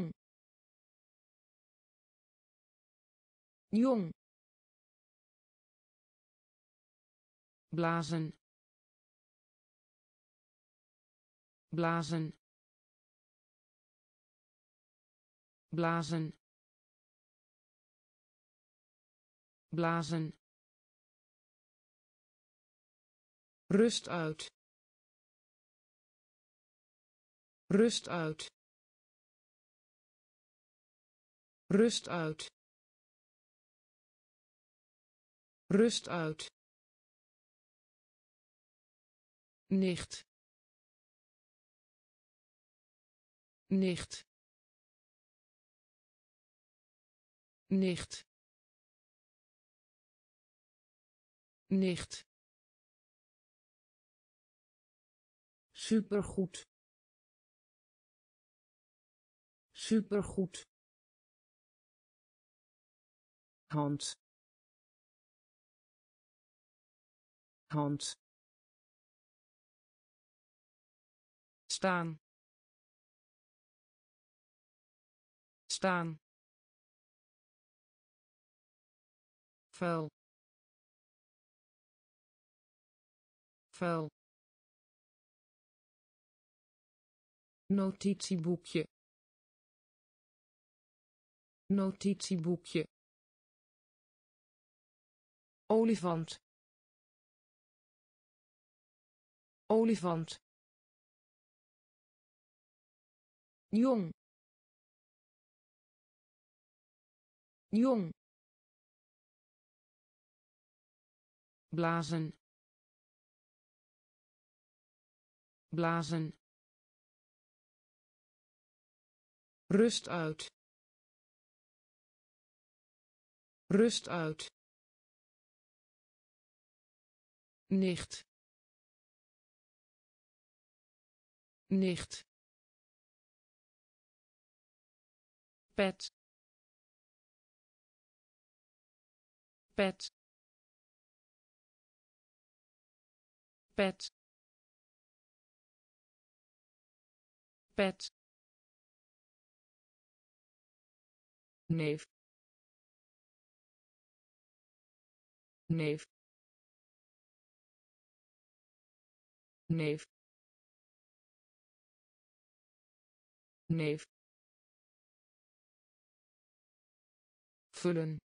jong blazen blazen blazen blazen rust uit rust uit rust uit rust uit nicht nicht nicht nicht supergoed supergoed hand hand staan staan vuil vuil notitieboekje notitieboekje olifant olifant jong jong blazen blazen rust uit rust uit nicht nicht pet pet pet pet neef neef neef neef vullen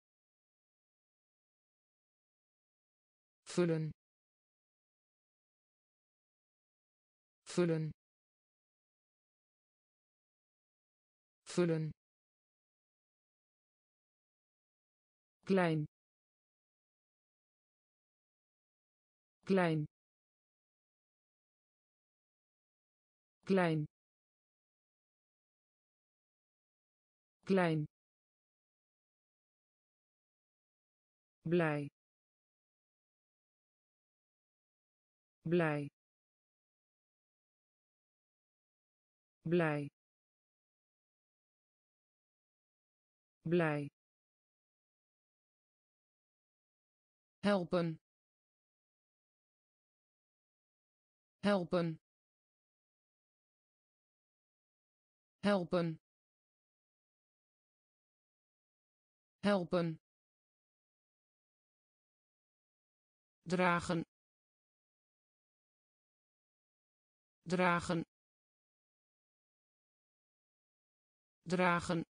vullen vullen vullen klein klein klein klein blij blij blij blij helpen helpen helpen helpen dragen dragen dragen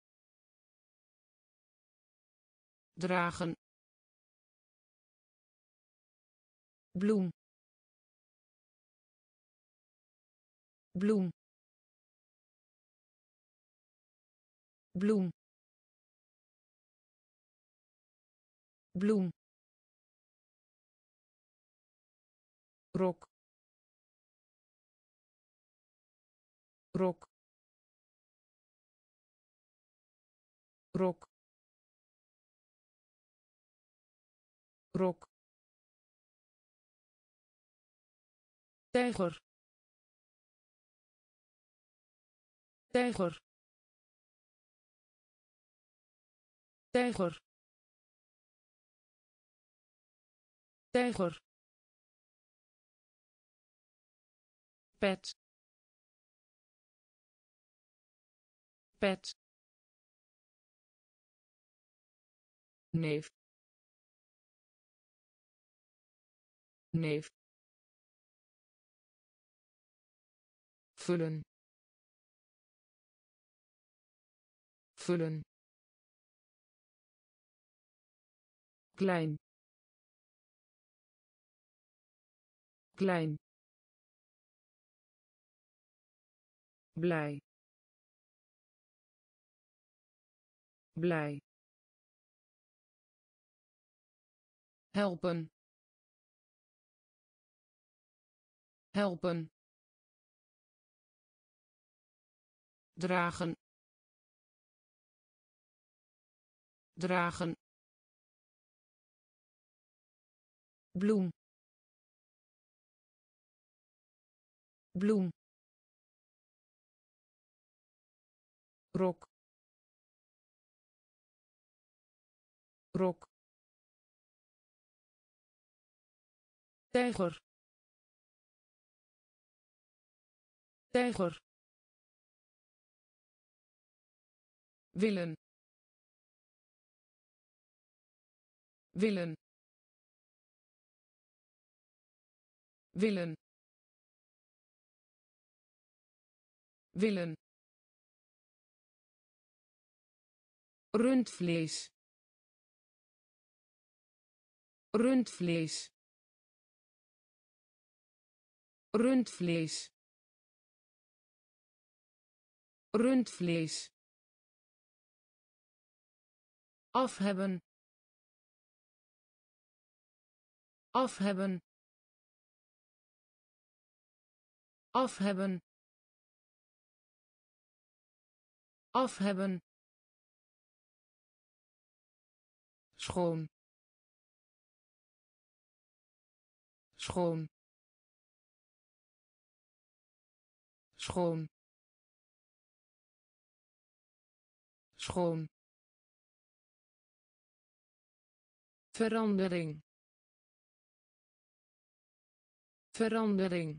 dragen bloem bloem bloem bloem, rok, rok, rok, rok, tijger, tijger, tijger, tijger, pet, pet, neef, neef, vullen, vullen, klein, klein, blij, blij, helpen, helpen, dragen, dragen, bloem, bloem, rok, rok, tijger, tijger, willen, willen, willen, willen, rundvlees, rundvlees, rundvlees, rundvlees, af hebben, af hebben, af hebben, af hebben, schoon, schoon, schoon, schoon, verandering, verandering,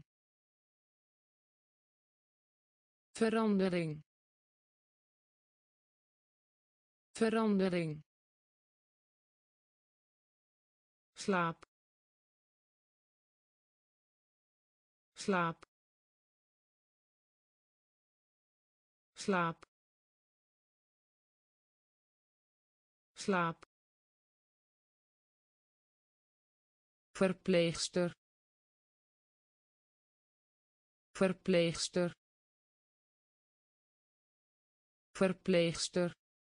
verandering, verandering, slaap, slaap, slaap, slaap, verpleegster, verpleegster, verpleegster,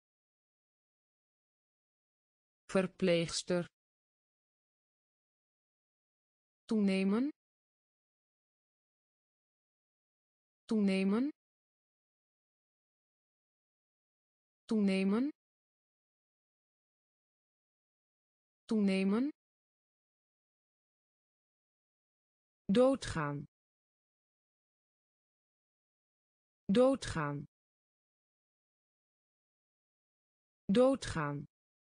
verpleegster, toenemen, toenemen, toenemen, toenemen, doodgaan, doodgaan, doodgaan,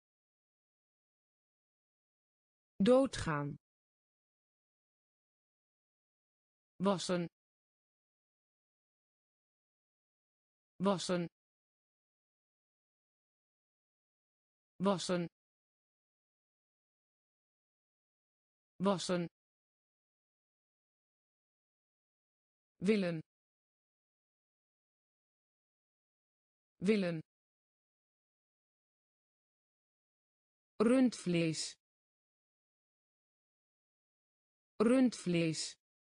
doodgaan, wassen, wassen, wassen, wassen, willen, willen, rundvlees, rundvlees,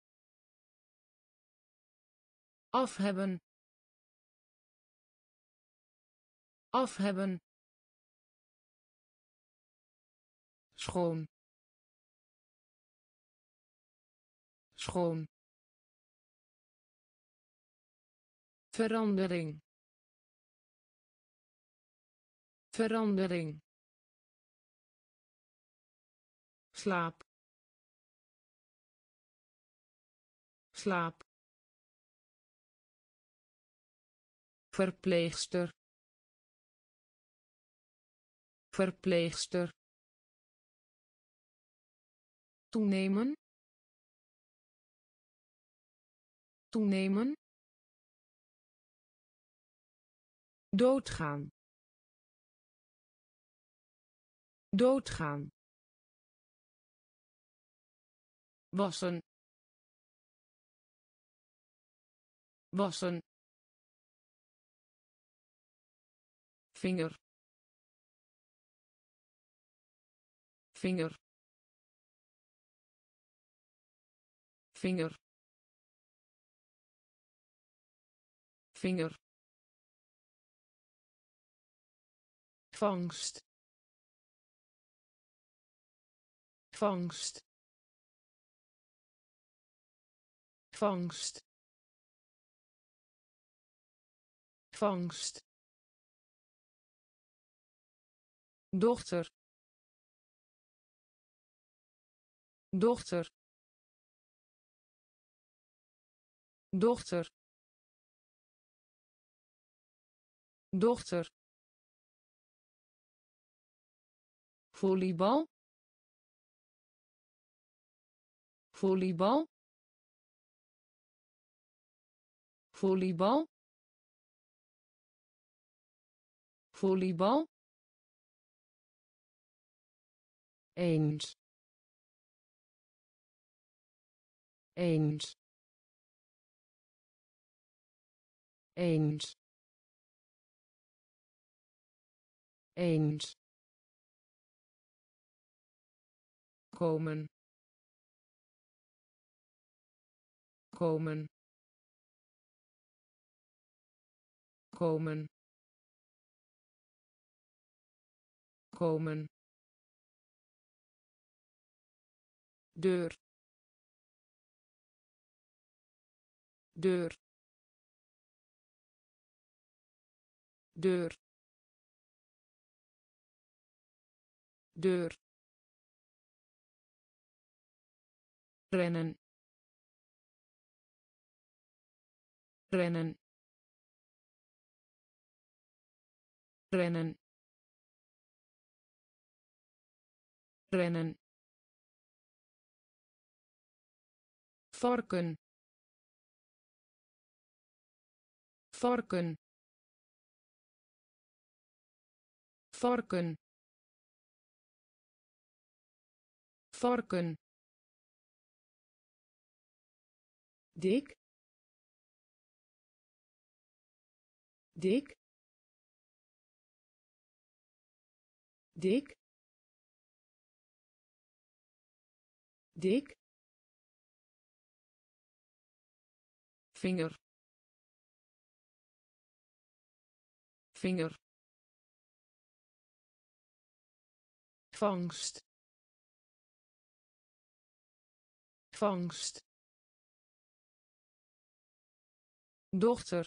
af hebben, af hebben, schoon schoon verandering verandering slaap slaap verpleegster verpleegster toenemen toenemen doodgaan doodgaan wassen wassen vinger vinger vinger vinger vangst vangst vangst vangst dochter dochter dochter dochter volleybal volleybal volleybal volleybal eens eens eens eens komen komen komen komen deur deur deur deur rennen rennen rennen rennen varken varken varken varken dik dik dik dik vinger vinger vangst vangst dochter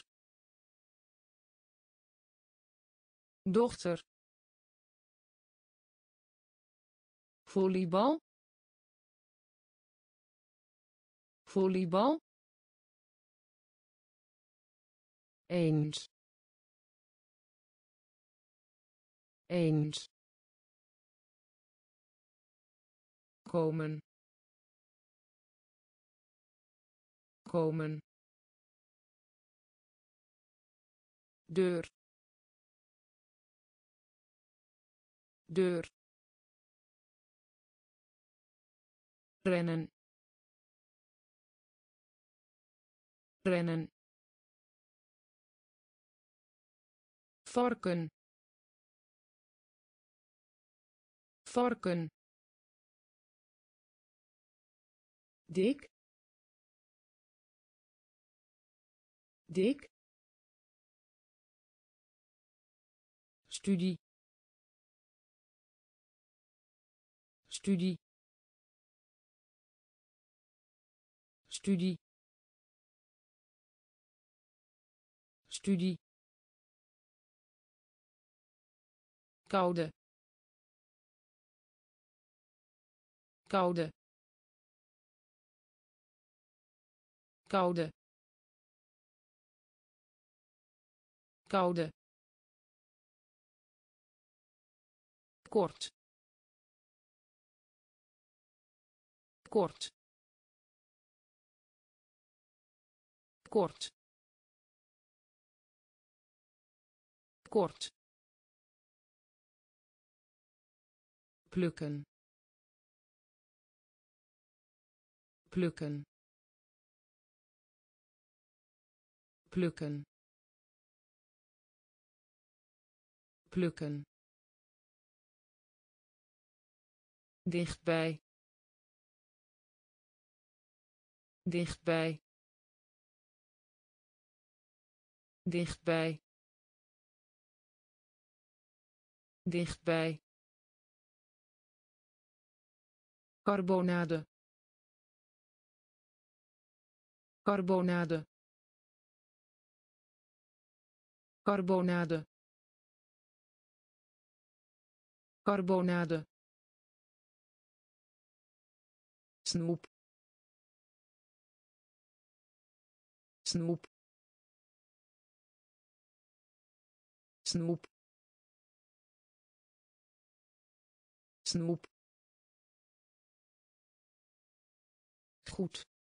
dochter volleybal volleybal eens eens komen komen deur deur rennen rennen varken varken dik dik studie studie studie studie koude koude koude koude kort kort kort kort plukken plukken plukken plukken dichtbij dichtbij dichtbij dichtbij carbonade carbonade carbonade carbonade snoep snoep snoep snoep goed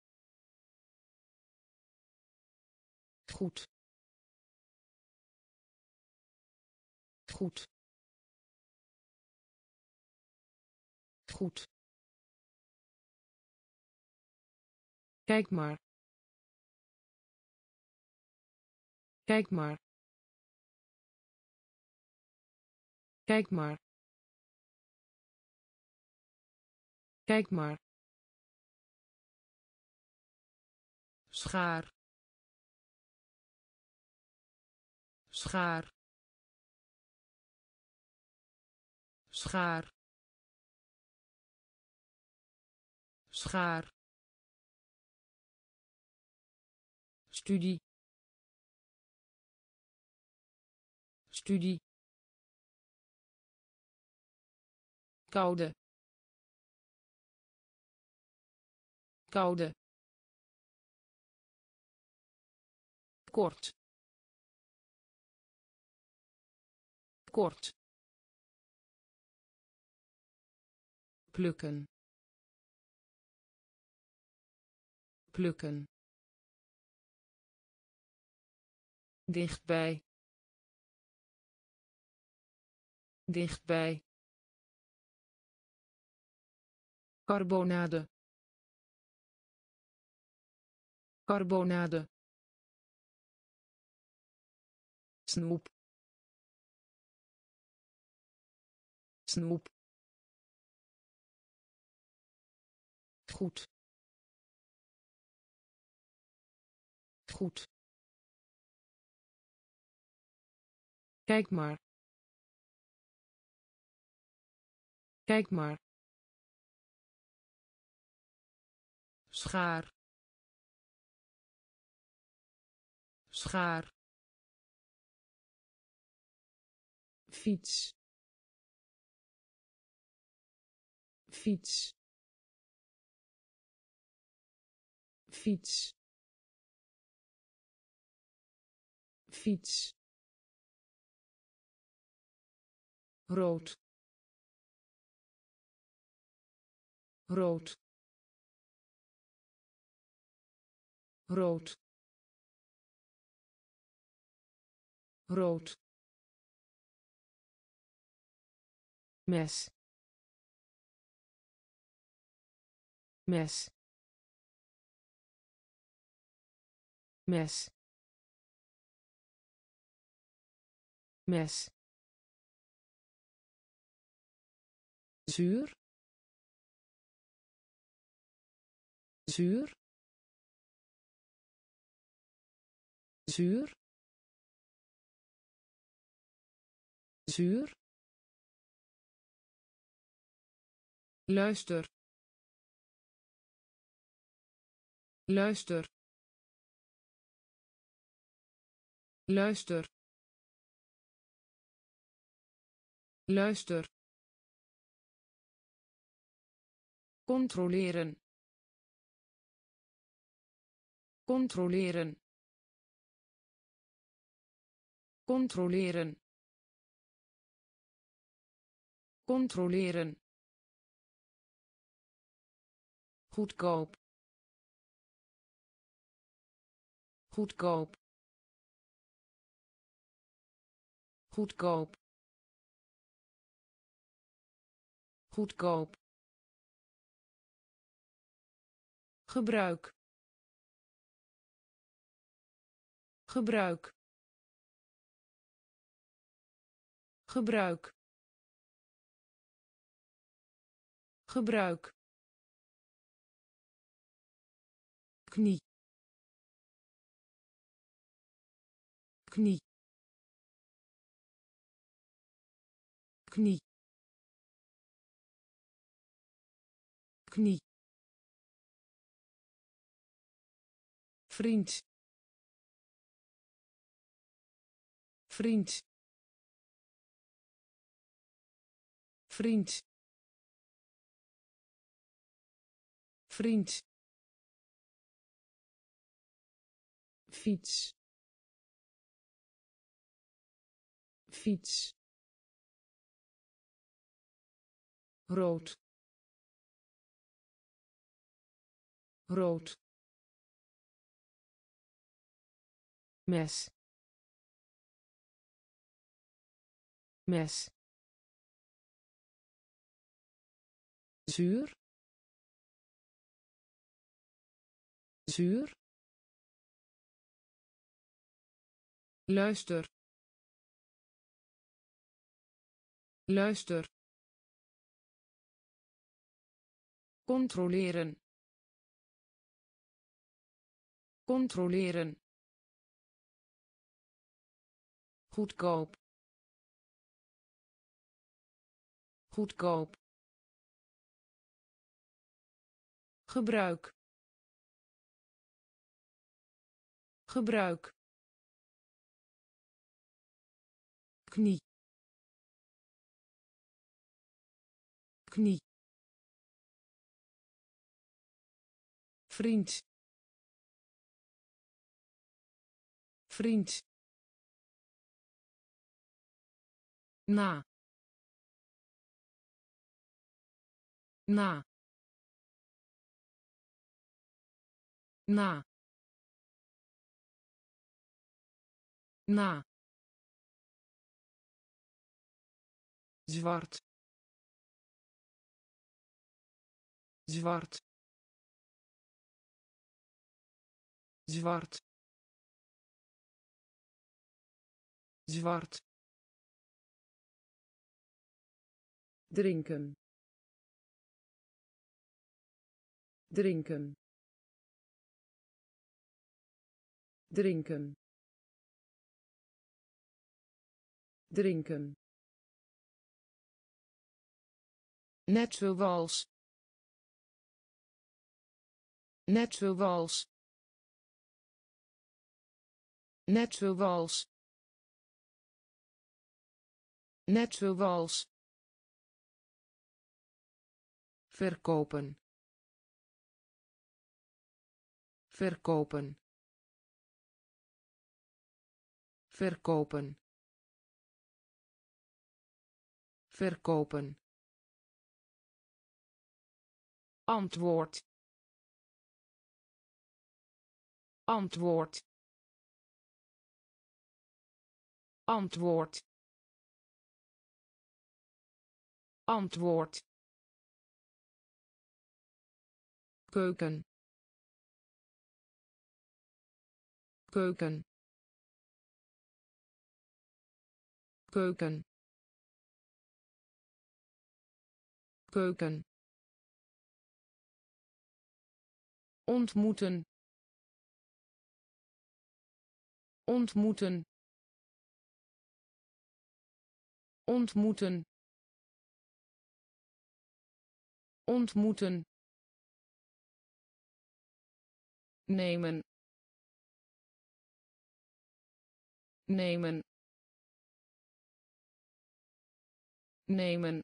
goed goed goed kijk maar kijk maar kijk maar kijk maar schaar schaar schaar schaar studie studie koude koude kort kort plukken plukken dichtbij dichtbij carbonade carbonade snoep snoep goed goed kijk maar kijk maar schaar schaar fiets fiets fiets fiets rood rood rood rood mes mes mes mes zuur zuur zuur zuur luister luister luister luister controleren controleren controleren controleren goedkoop goedkoop goedkoop goedkoop gebruik gebruik gebruik gebruik knie knie knie knie vriend vriend vriend vriend fiets fiets rood rood mes mes zuur zuur luister luister controleren controleren goedkoop goedkoop gebruik gebruik knie knie vriend vriend na na na na zwart zwart zwart zwart drinken drinken drinken drinken net zoals net zoals net zoals net zoals verkopen verkopen verkopen verkopen antwoord antwoord antwoord antwoord keuken keuken keuken keuken ontmoeten ontmoeten ontmoeten ontmoeten, nemen, nemen, nemen,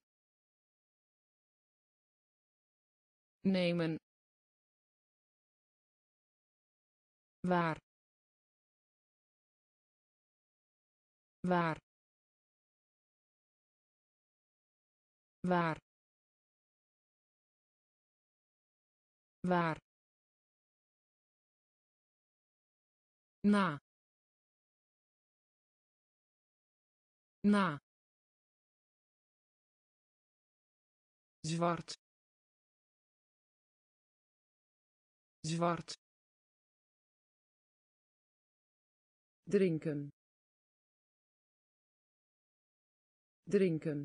nemen, waar, waar, waar, waar, na, na, zwart, zwart, drinken, drinken,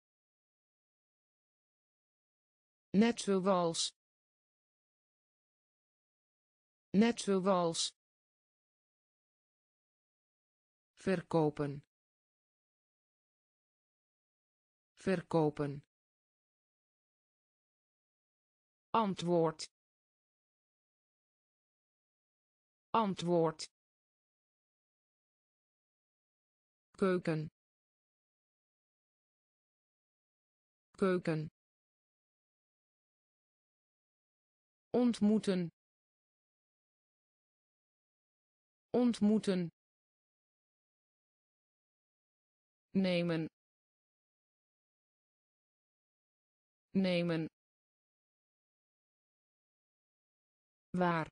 net zoals, net zoals, verkopen, verkopen, antwoord, antwoord, keuken, keuken, ontmoeten, ontmoeten, nemen, nemen, waar,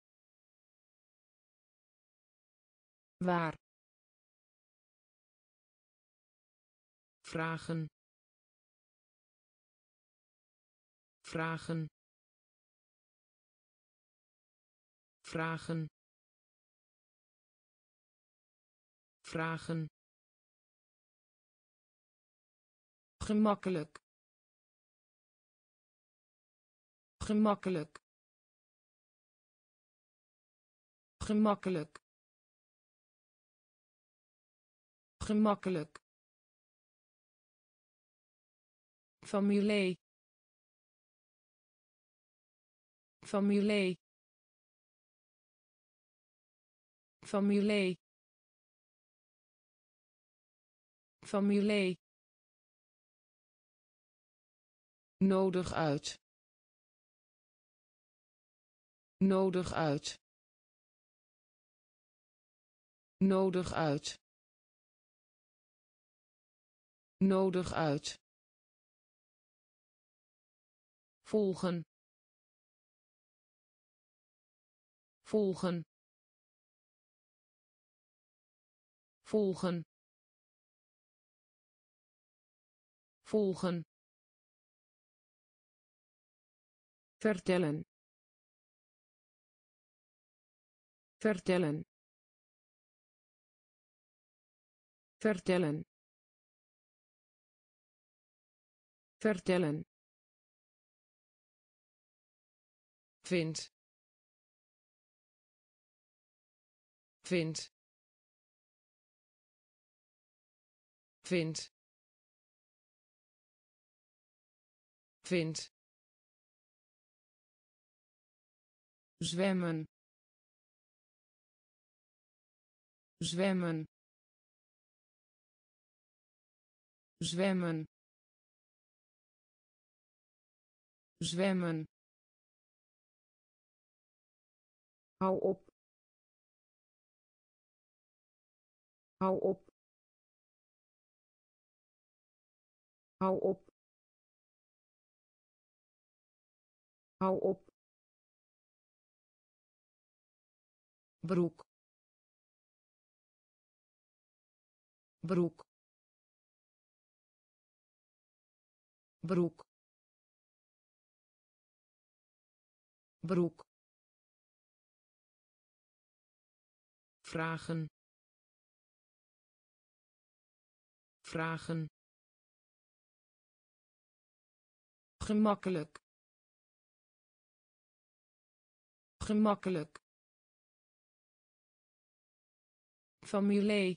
waar, vragen, vragen, vragen, vragen, gemakkelijk, gemakkelijk, gemakkelijk, gemakkelijk, familie, familie, familie, familie, nodig uit, nodig uit, nodig uit, nodig uit, volgen, volgen, volgen, volgen, vertellen, vertellen, vertellen, vertellen, vind, vind, vind, vind, zwemmen, zwemmen, zwemmen, zwemmen, hou op, hou op, hou op, hou op, broek, broek, broek, broek, vragen, vragen, gemakkelijk, gemakkelijk, familie,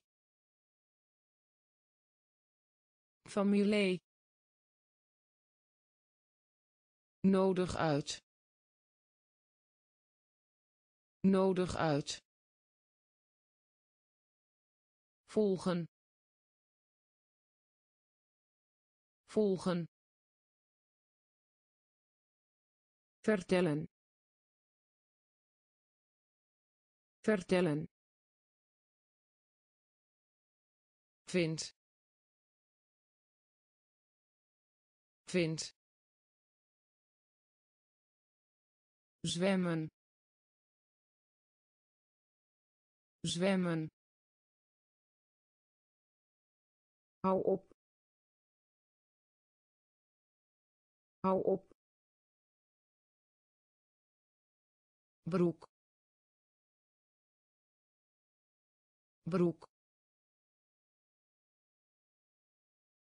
familie, Nodig uit. Nodig uit. Volgen. Volgen. Vertellen. Vertellen. Vind. Vind. Zwemmen. Zwemmen. Hou op. Hou op. Broek. Broek.